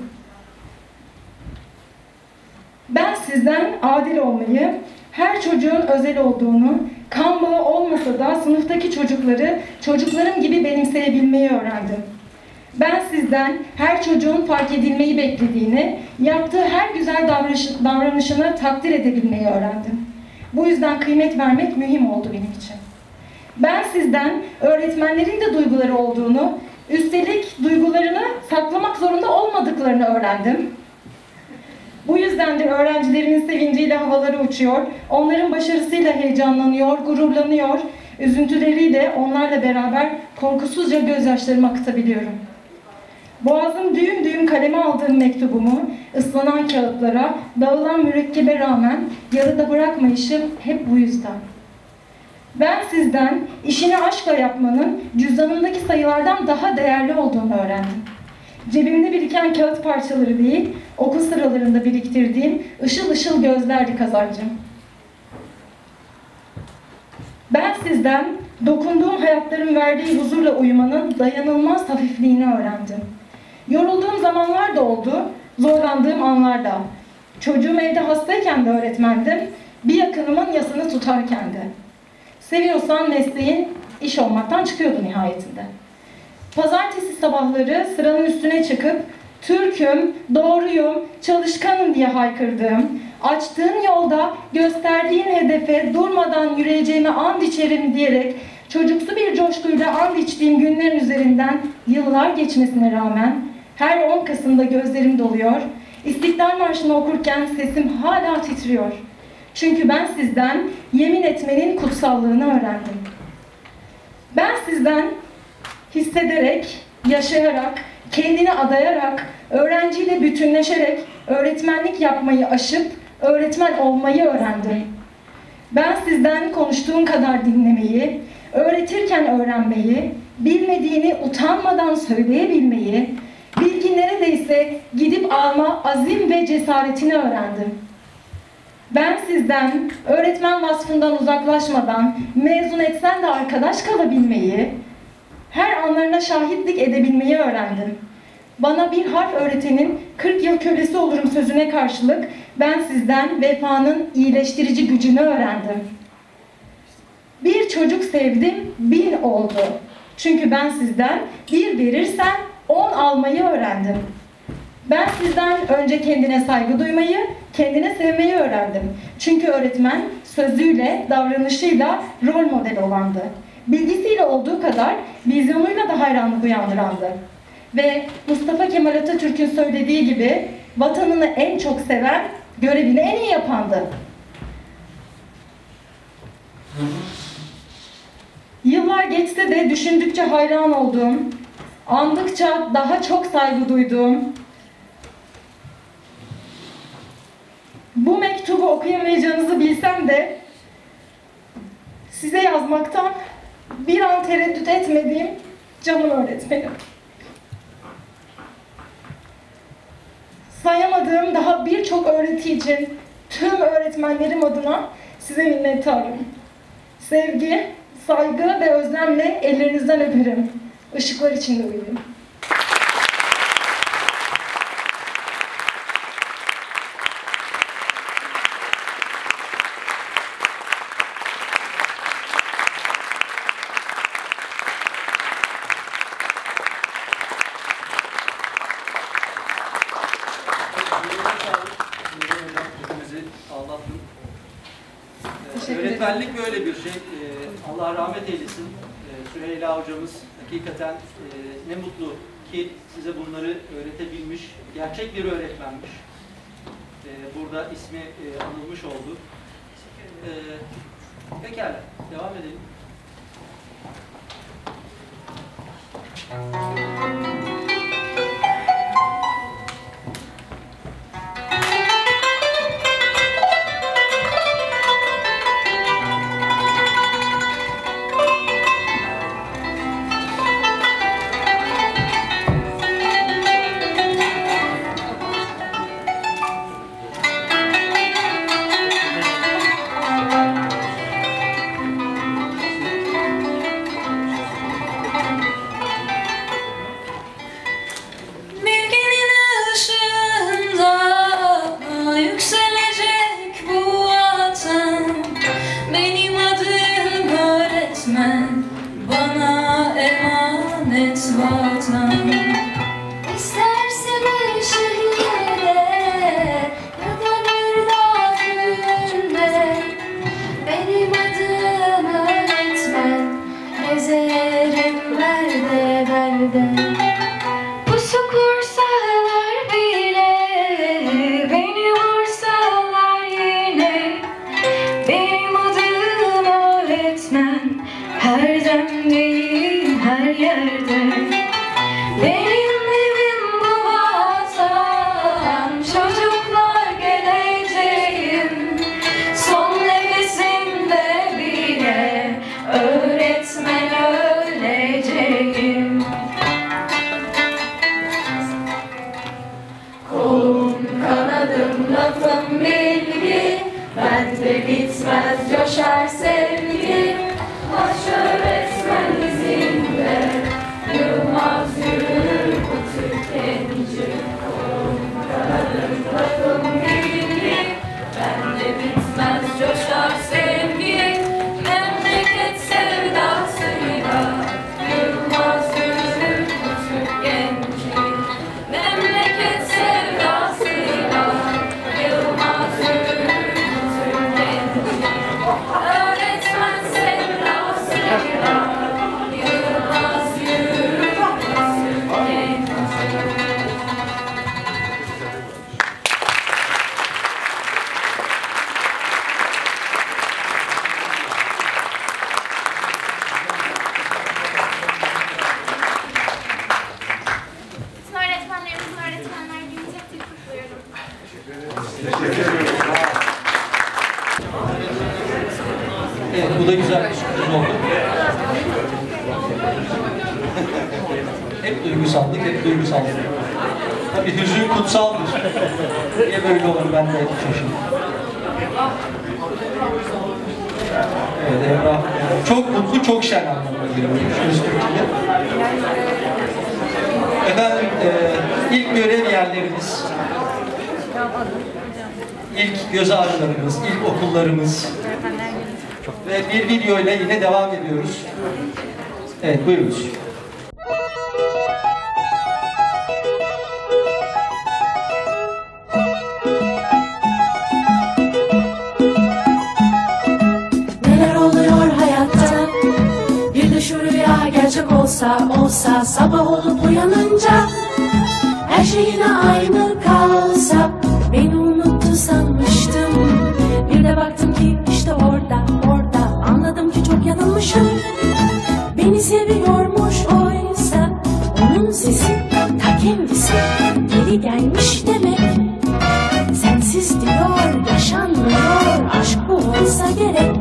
S7: Ben sizden adil olmayı, her çocuğun özel olduğunu, kan bağı olmasa da sınıftaki çocukları çocuklarım gibi benimseyebilmeyi öğrendim. Ben sizden her çocuğun fark edilmeyi beklediğini, yaptığı her güzel davranışını takdir edebilmeyi öğrendim. Bu yüzden kıymet vermek mühim oldu benim için. Ben sizden öğretmenlerin de duyguları olduğunu, üstelik duygularını saklamak zorunda olmadıklarını öğrendim. Bu yüzden de öğrencilerimin sevinciyle havalara uçuyor, onların başarısıyla heyecanlanıyor, gururlanıyor, üzüntüleriyle onlarla beraber korkusuzca gözyaşlarımı akıtabiliyorum. Boğazım düğüm düğüm kaleme aldığım mektubumu, ıslanan kağıtlara, dağılan mürekkebe rağmen yarıda bırakmayışım hep bu yüzden. Ben sizden işini aşkla yapmanın cüzdanımdaki sayılardan daha değerli olduğunu öğrendim. Cebimde biriken kağıt parçaları değil, okul sıralarında biriktirdiğim ışıl ışıl gözlerdi kazancım. Ben sizden dokunduğum hayatların verdiği huzurla uyumanın dayanılmaz hafifliğini öğrendim. Yorulduğum zamanlar da oldu, zorlandığım anlar da. Çocuğum evde hastayken de öğretmendim, bir yakınımın yasını tutarken de. Seviyorsan mesleğin iş olmaktan çıkıyordu nihayetinde. Pazartesi sabahları sıranın üstüne çıkıp Türk'üm, doğruyum, çalışkanım diye haykırdığım, açtığın yolda gösterdiğin hedefe durmadan yürüyeceğime and içerim diyerek çocuksu bir coşkuyla and içtiğim günlerin üzerinden yıllar geçmesine rağmen her on Kasım'da gözlerim doluyor, İstiklal Marşı'nı okurken sesim hala titriyor. Çünkü ben sizden yemin etmenin kutsallığını öğrendim. Ben sizden hissederek, yaşayarak, kendini adayarak, öğrenciyle bütünleşerek öğretmenlik yapmayı aşıp öğretmen olmayı öğrendim. Ben sizden konuştuğum kadar dinlemeyi, öğretirken öğrenmeyi, bilmediğini utanmadan söyleyebilmeyi, bilgi neredeyse gidip alma azim ve cesaretini öğrendim. Ben sizden öğretmen vasfından uzaklaşmadan mezun etsen de arkadaş kalabilmeyi, her anlarına şahitlik edebilmeyi öğrendim. Bana bir harf öğretenin kırk yıl kölesi olurum sözüne karşılık ben sizden vefanın iyileştirici gücünü öğrendim. Bir çocuk sevdim, bin oldu. Çünkü ben sizden bir verirsen on almayı öğrendim. Ben sizden önce kendine saygı duymayı, kendine sevmeyi öğrendim. Çünkü öğretmen sözüyle, davranışıyla rol model olandı. Bilgisiyle olduğu kadar vizyonuyla da hayranlık uyandırandı. Ve Mustafa Kemal Atatürk'ün söylediği gibi vatanını en çok seven, görevini en iyi yapandı. Yıllar geçse de düşündükçe hayran olduğum, andıkça daha çok saygı duyduğum, bu mektubu okuyamayacağınızı bilsem de size yazmaktan bir an tereddüt etmediğim canım öğretmenim. Sayamadığım daha birçok öğreti için tüm öğretmenlerim adına size minnettarım. Sevgi, saygı ve özlemle ellerinizden öperim. Işıklar içinde uyuyun.
S5: Öğretmenlik böyle bir şey. Ee, Allah rahmet eylesin. Ee, Süheyla hocamız hakikaten e, ne mutlu ki size bunları öğretebilmiş. Gerçek bir öğretmenmiş. Ee, burada ismi e, anılmış oldu. Ee, pekala, devam edelim. Evet, bu da güzel bir sürpriz oldu. Hep duygusallık, hep duygusallık. Tabii hüzün kutsaldır. Niye böyle olur ben de şaşırdım. Evet, Emrah. Çok mutlu, çok şen anlamına geliyor. Efendim, e, ilk görev yerlerimiz, ilk göz ağrılarımız, ilk okullarımız ve bir video ile yine devam ediyoruz. Evet, buyurunuz.
S8: Neler oluyor hayatta? Bir de şu rüya gerçek olsa, olsa sabah olup uyanınca her şey yine aynı kalsa. Beni unuttu sanmıştım. Bir de baktım ki işte orada, orada. Anladım ki çok yanılmışım. Beni seviyormuş oysa. Onun sesi ta kendisi geri gelmiş demek. Sensiz diyor yaşanmıyor, aşk bu olsa gerek.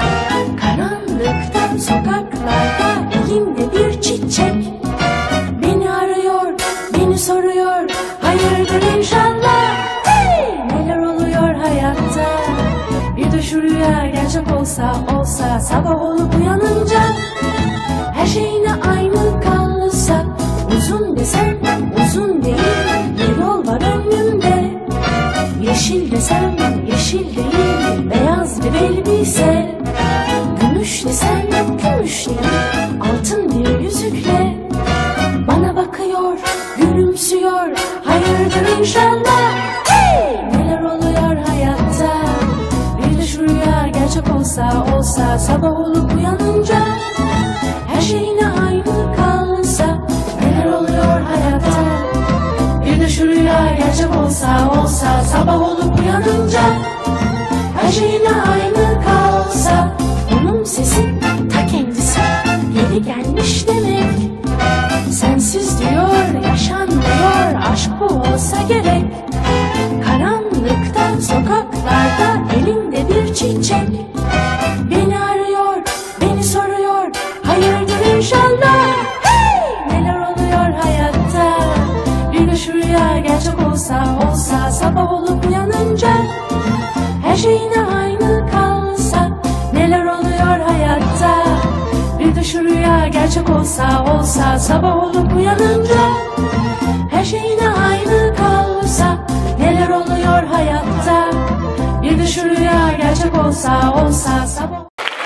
S8: Karanlıkta sokaklarda elimde bir çiçek. Beni arıyor, beni soruyor, hayırdır inşallah. Hey! Neler oluyor hayatta? Bir de şu rüya gerçek olsa, olsa sabah olup uyanınca her şey yine aynı kalsa. Uzun desem uzun değil, bir yol var önümde. Yeşil desem yeşil değil, beyaz bir elbise. Gümüş desem gümüş değil, altın bir yüzükle. Bana bakıyor, gülümsüyor, hayırdır inşallah. Hey! Neler oluyor hayatta? Bir de şu rüya gerçek olsa, olsa sabah olup uyanınca her şey yine aynı kalsa. Neler oluyor hayatta? Bir de şu rüya gerçek olsa, olsa sabah olup uyanınca her şey yine aynı kalsa. Onun sesi ta kendisi geri gelmiş demek. Sensiz diyor yaşanmıyor, aşk bu olsa gerek. Karanlıkta sokaklarda elimde bir çiçek. Beni arıyor, beni soruyor, hayırdır inşallah. Hey! Neler oluyor hayatta? Bir de şu rüya gerçek olsa, olsa sabah olup uyanınca her şey yine aynı kalsa. Neler oluyor hayatta? Bir de şu rüya gerçek olsa, olsa sabah olup uyanınca her şey yine aynı kalsa. Neler oluyor hayatta? Bir de şu rüya gerçek olsa, olsa sabah.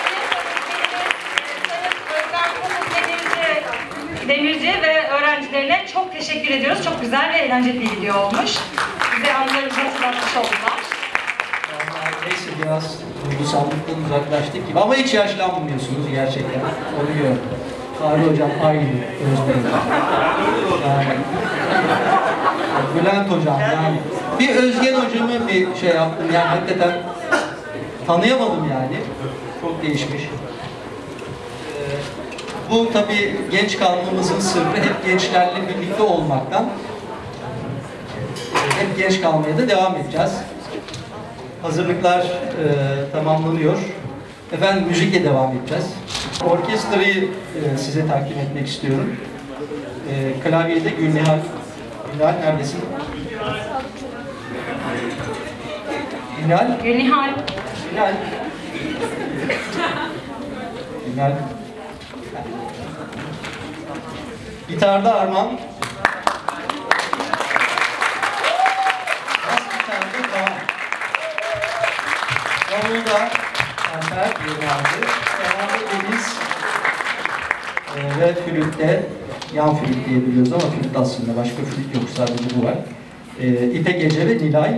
S13: Demirci ve öğrencilerine çok teşekkür ediyoruz. Çok güzel ve eğlenceli bir video olmuş. Bize anılarımızı hatırlatmış oldular.
S5: Neyse biraz duygusallıktan uzaklaştık gibi ama hiç yaşlanmıyorsunuz gerçekten. Onu gördüm. Fahri Hocam aynı Özbey'in. Yani, Bülent Hocam yani. Bir Özgen Hocam'ı bir şey yaptım yani hakikaten tanıyamadım yani. Çok değişmiş. Ee, bu tabii genç kalmamızın sırrı hep gençlerle birlikte olmaktan. Hep genç kalmaya da devam edeceğiz. Hazırlıklar e, tamamlanıyor. Efendim müzikle devam edeceğiz. Orkestrayı e, size takdim etmek istiyorum. E, klavyede Gülnihal. Gülnihal neredesin? Gülnihal?
S13: Gülnihal.
S5: Gülnihal. Gülnihal. Gitarda Arman. Davulda Alper Yılmaz'ı, Devamlı Deniz e, ve flütte, yan flüt diyebiliyoruz ama flüt aslında başka flüt yok, sadece bu var. E, İpek Ece ve Nilay.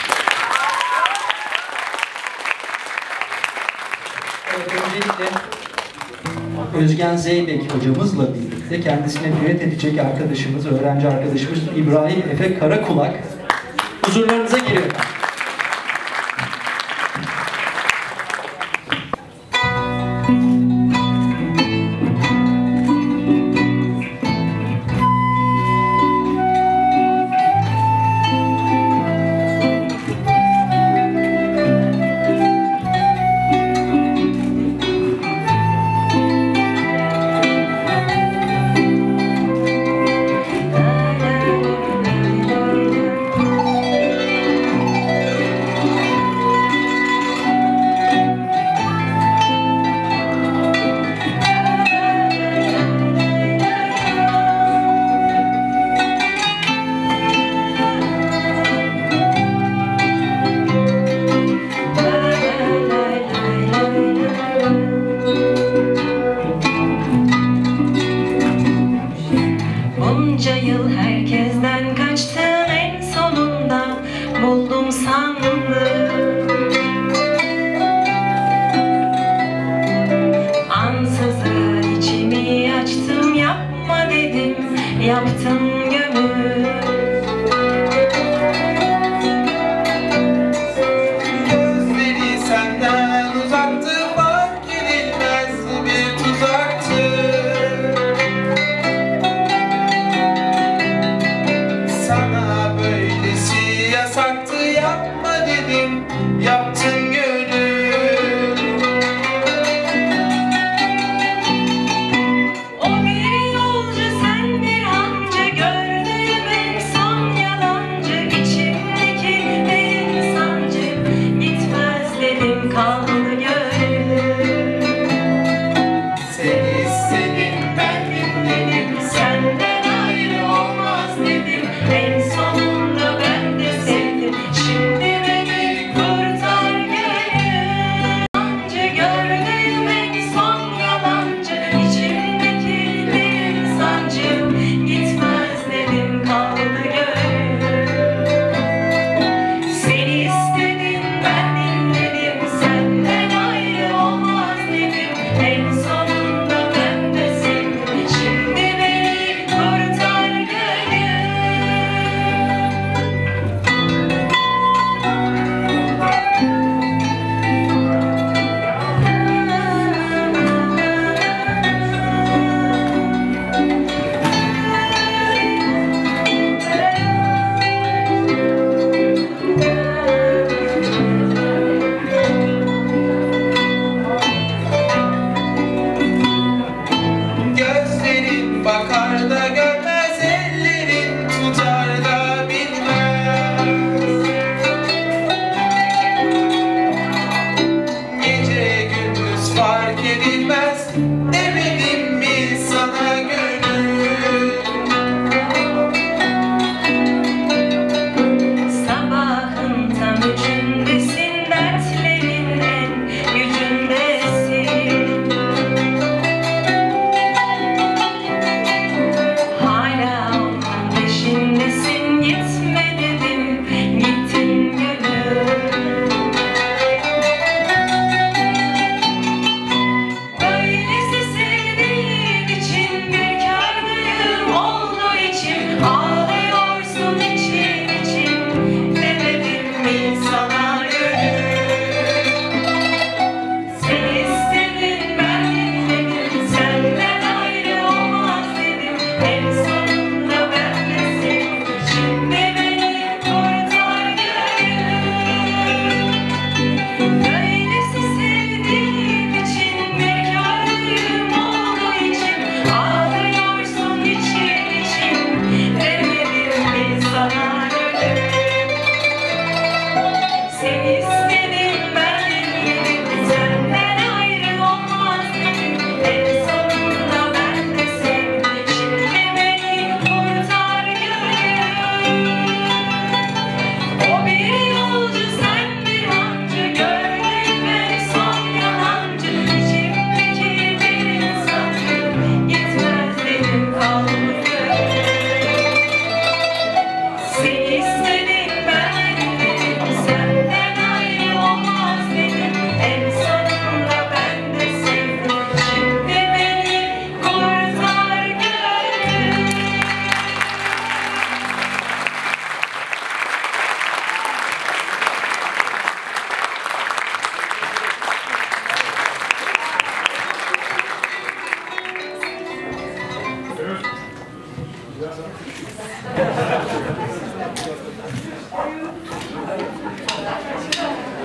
S5: Evet, öncelikle Özgen Zeybek hocamızla birlikte kendisine düet edecek arkadaşımız, öğrenci arkadaşımız İbrahim Efe Karakulak huzurlarınıza geliyor.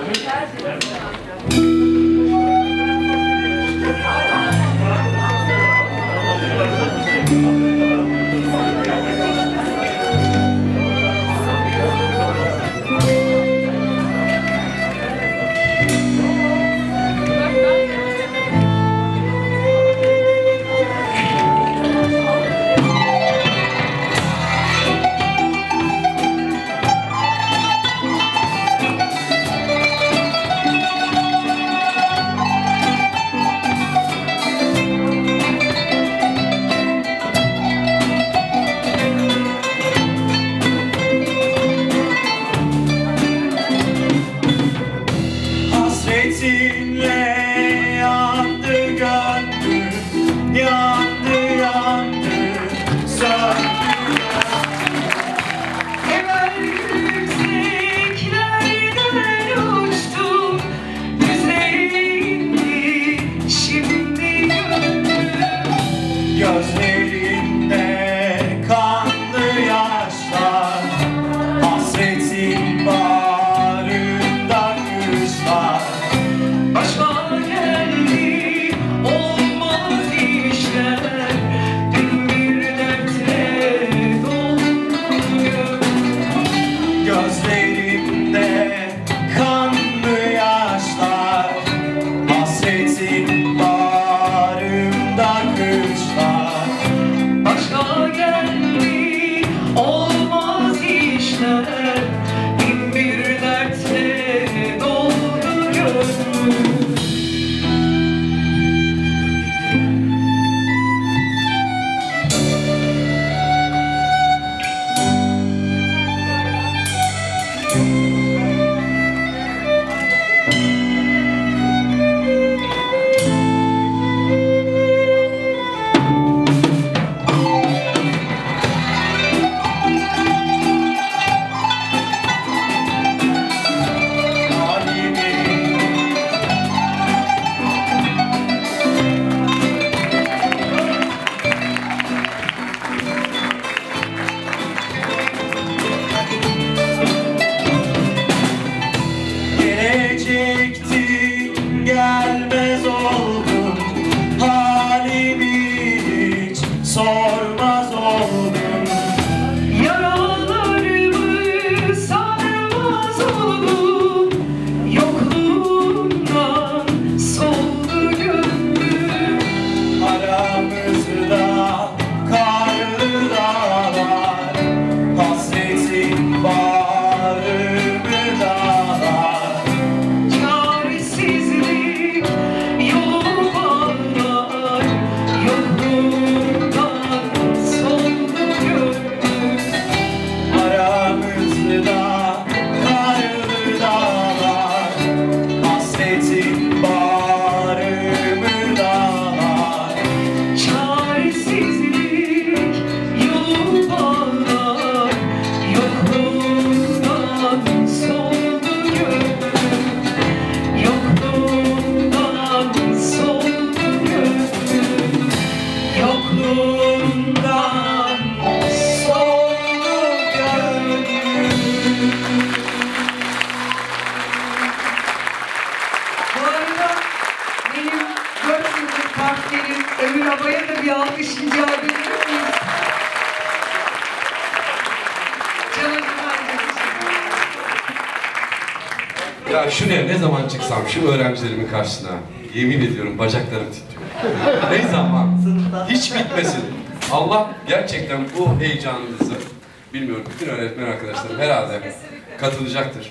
S17: Ya şu ne, ne zaman çıksam şu öğrencilerimin karşısına, yemin ediyorum bacaklarım titriyor. Ne zaman? Hiç bitmesin. Allah gerçekten bu heyecanınızı, bilmiyorum bütün öğretmen arkadaşlarım herhalde katılacaktır.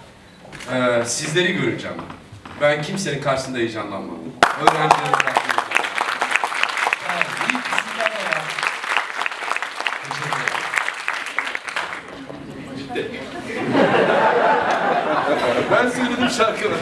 S17: Ee, sizleri göreceğim. Ben kimsenin karşısında heyecanlanmadım. Öğrencilerin karşısında Bitti. Ben söyledim şarkını.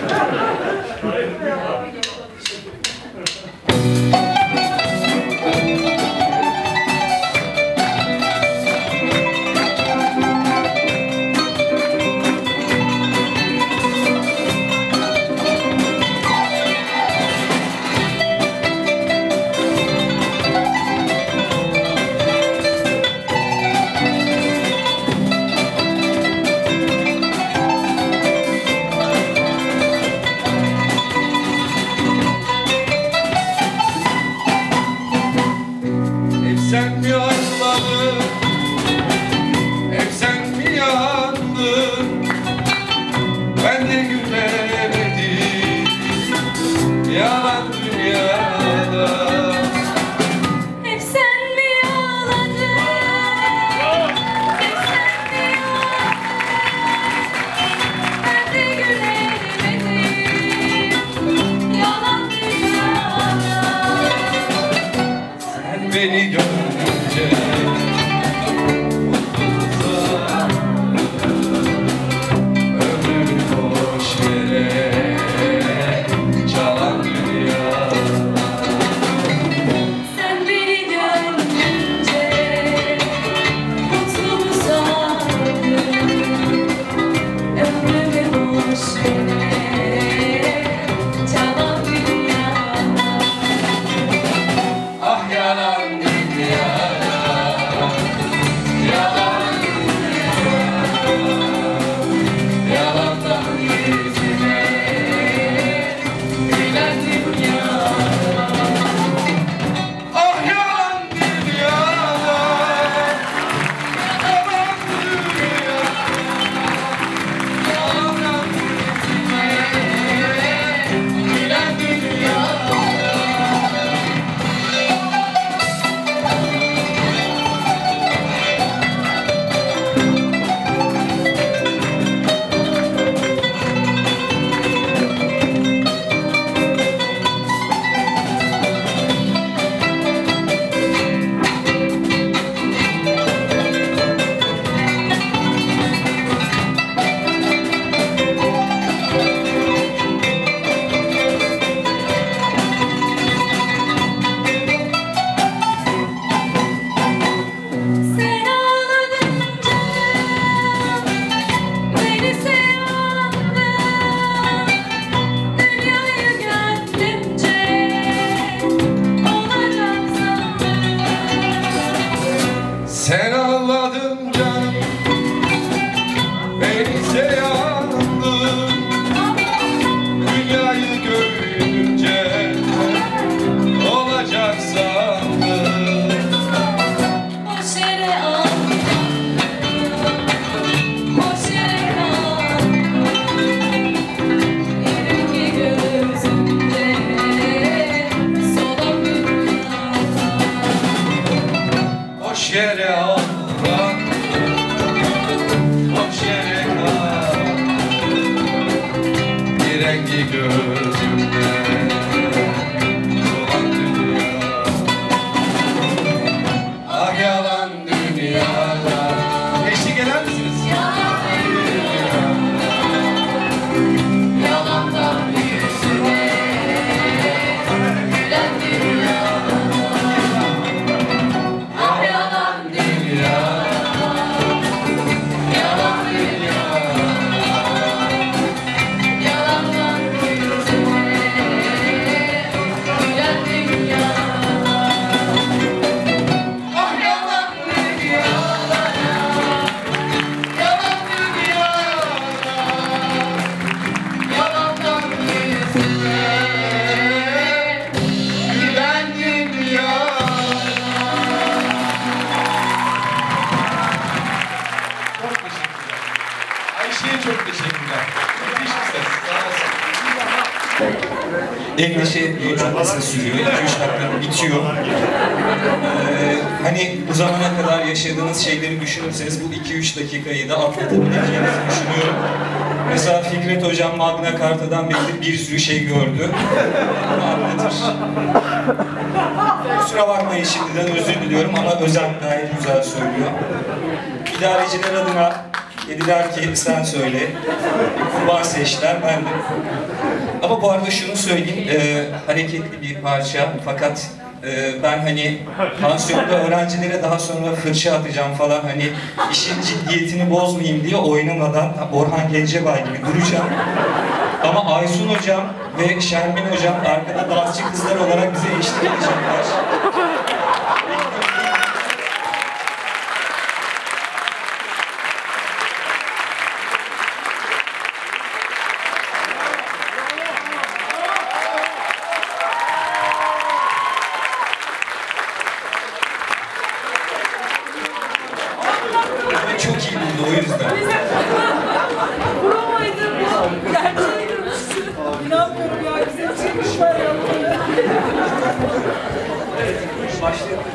S17: gözümde. Dolan dünya, ah yalan dünyada. Eşlik eder misiniz?
S8: Yalandan yüzüne gülen dünya. Ah yalan dünya, yalan dünya. Yalandan yüzüne gülen dünya. Ah yalan dünya, yalan dünya. Yalandan yüzüne gülen dünya.
S17: Çok teşekkürler. Ayşe'ye çok teşekkürler. Müthiş bir ses. Sağ olsun.
S9: Endişe çok kısa sürüyor. iki üç dakika bitiyor. Ee, hani bu zamana kadar yaşadığınız şeyleri düşünürseniz bu iki üç dakikayı da atlatabileceğinizi düşünüyorum. Mesela Fikret Hocam Magna Carta'dan beri bir sürü şey gördü. Bunu anlatır. Kusura bakmayın şimdiden özür diliyorum ama Özen gayet güzel söylüyor. İdareciler adına dediler ki sen söyle. Kurban seçtiler ben de. Ama bu arada şunu söyleyeyim, e, hareketli bir parça fakat e, ben hani pansiyonda öğrencilere daha sonra fırça atacağım falan hani işin ciddiyetini bozmayayım diye oynamadan Orhan Gencebay gibi duracağım. Ama Aysun Hocam ve Şermin Hocam arkada dansçı kızlar olarak bize eşlik edecekler. Ve çok iyi buldu o yüzden.
S8: Promaydı bu. Gerçekten. İnanmıyorum ya. Bize çıkmışlar ya.
S9: Başlayalım.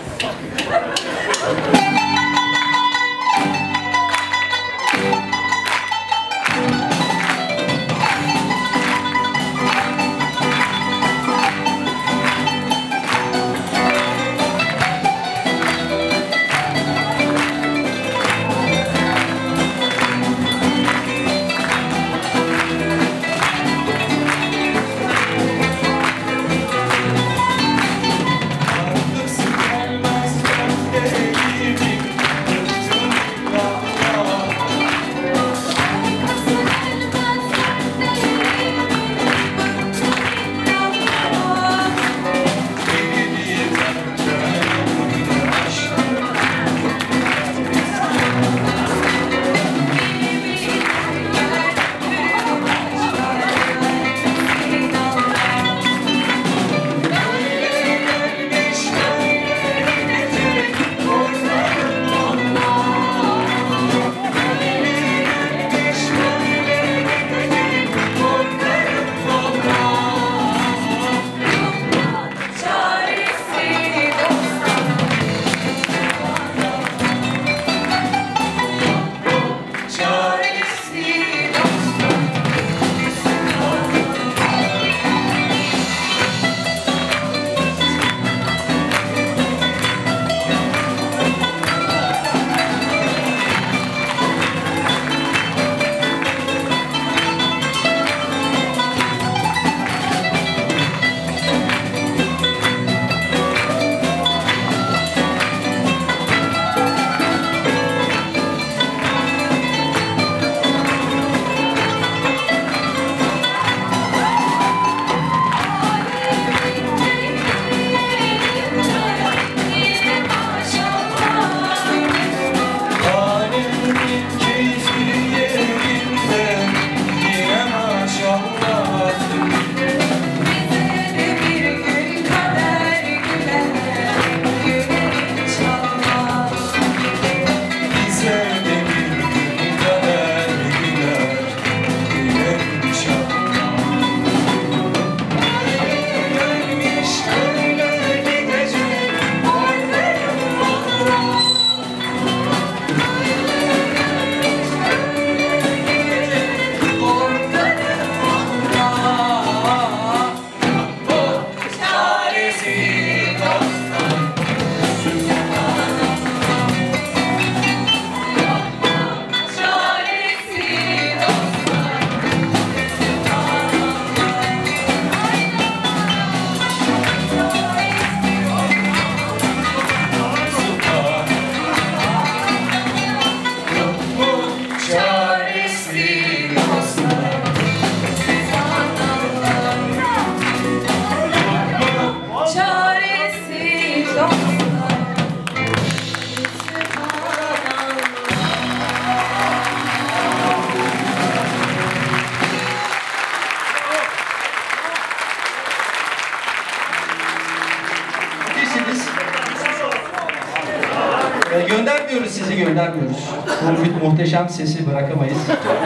S5: vermiyoruz. Bu muhteşem sesi bırakamayız.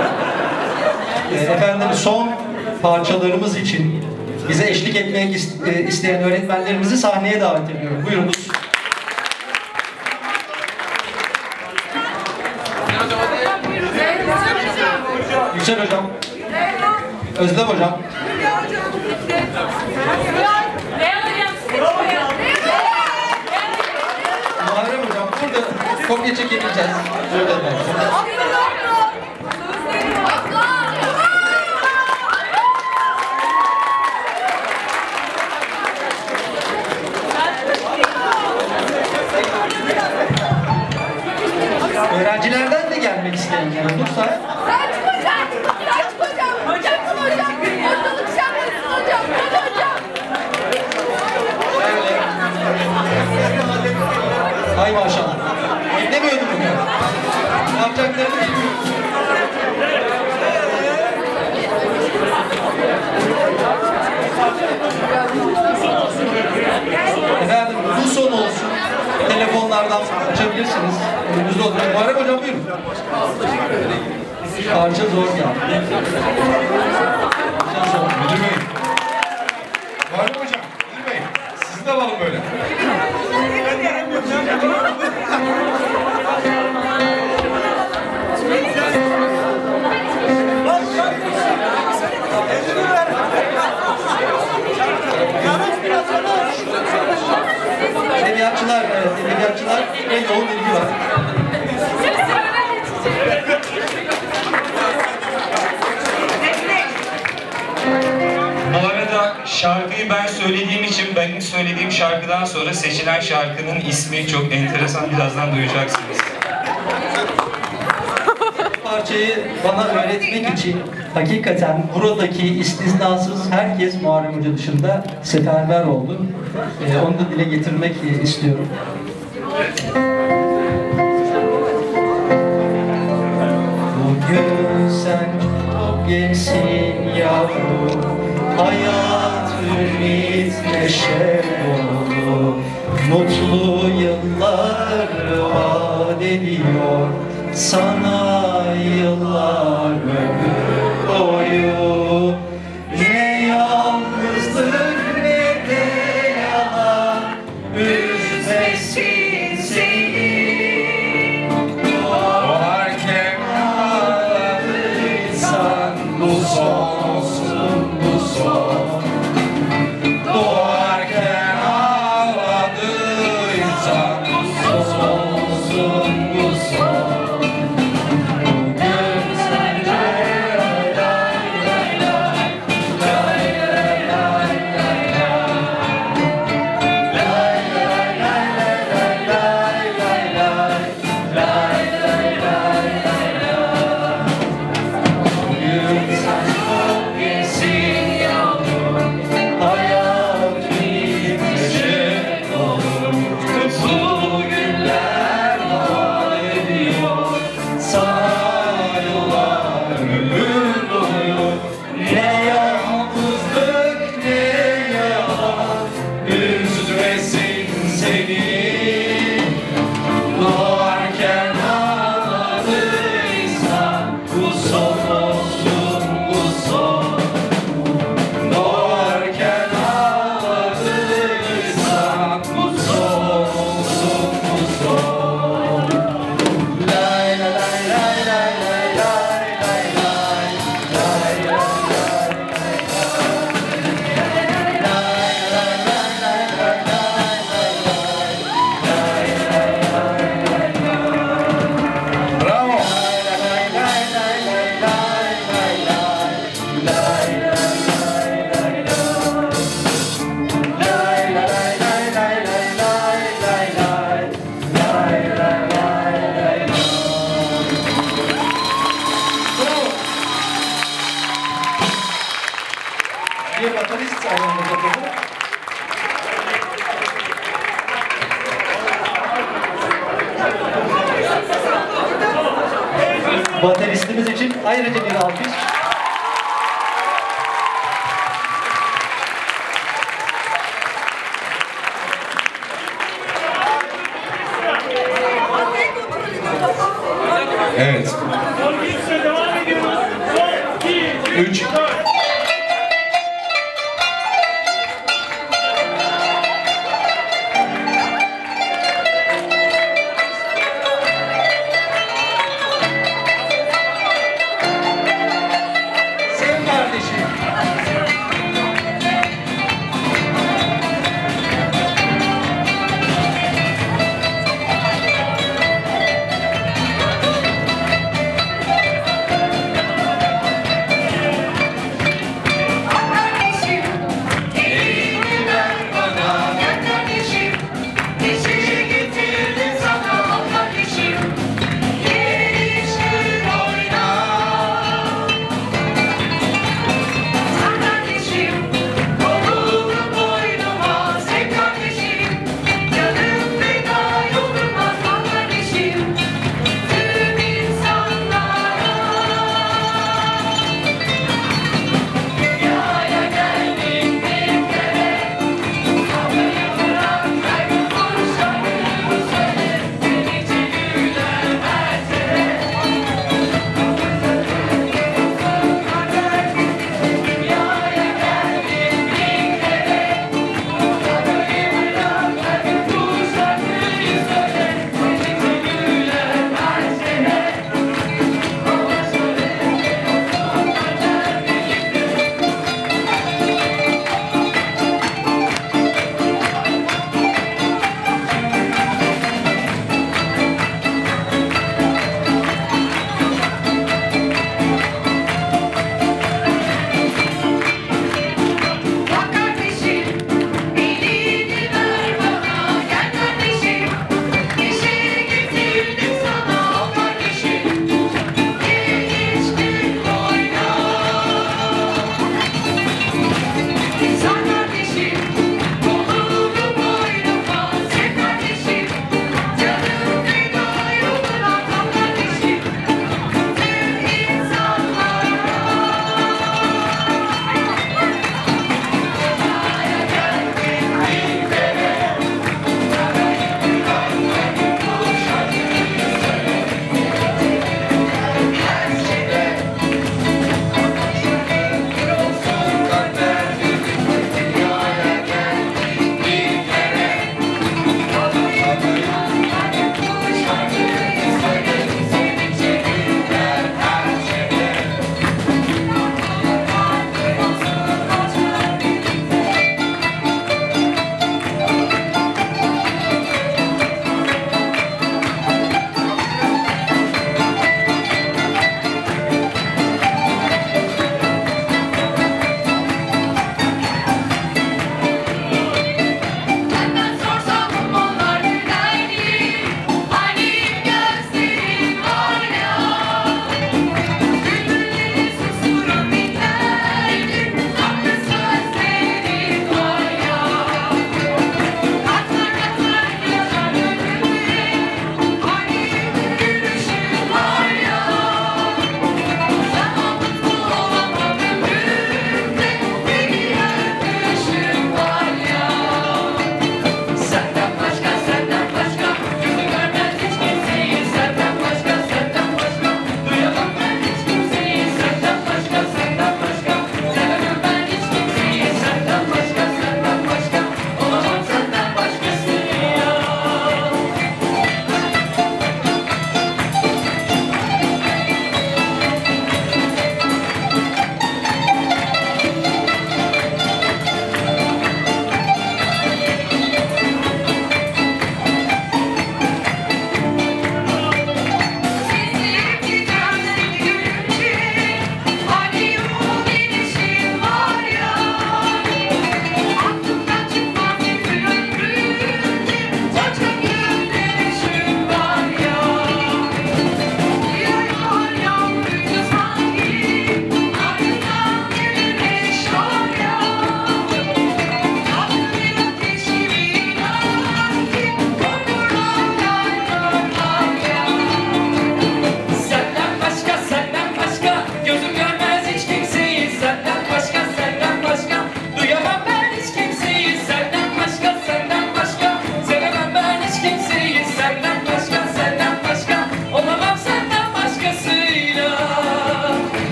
S5: Efendim son parçalarımız için bize eşlik etmek isteyen öğretmenlerimizi sahneye davet ediyorum. Buyurunuz. Yüksel Hocam. Özlem Hocam. Muharrem Hocam burada kopya çekebileceğiz. Öğrencilerden de gelmek isteyenler olursa hay maşallah. Beklemiyordum bunu. Ne yapacaklarını bilmiyorum. Efendim bu son olsun. Telefonlardan açabilirsiniz. Önümüzde olur. Muharrem Hocam buyurun. Parça zor geldi. Parça zor.
S17: Müdür Bey. Muharrem Hocam, Müdür Bey. Sizi de alalım böyle.
S5: Edebiyatçılar, evet, edebiyatçılar ve yoğun ilgi var.
S9: Bu arada şarkıyı ben söylediğim için, benim söylediğim şarkıdan sonra seçilen şarkının ismi çok enteresan, birazdan duyacaksınız.
S5: Parçayı bana öğretmek için hakikaten buradaki istisnasız herkes Muharrem Hoca dışında seferber oldu. Ee, onu da dile getirmek istiyorum. Bugün sen çok gençsin yavrum, hayat ümit neşe dolu, mutlu yıllar vaat ediyor sana yıllar ömür boyu. Ne yalnızlık ne de yalan üzmesin seni. Doğarken ağladıysan bu son olsun, bu son. Doğarken ağladıysan bu son olsun, bu son. Bateristimiz için ayrıca bir alkış.
S17: üç.
S5: Sev kardeşim.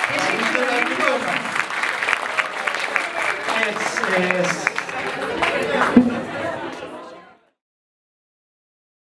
S5: Evet, e,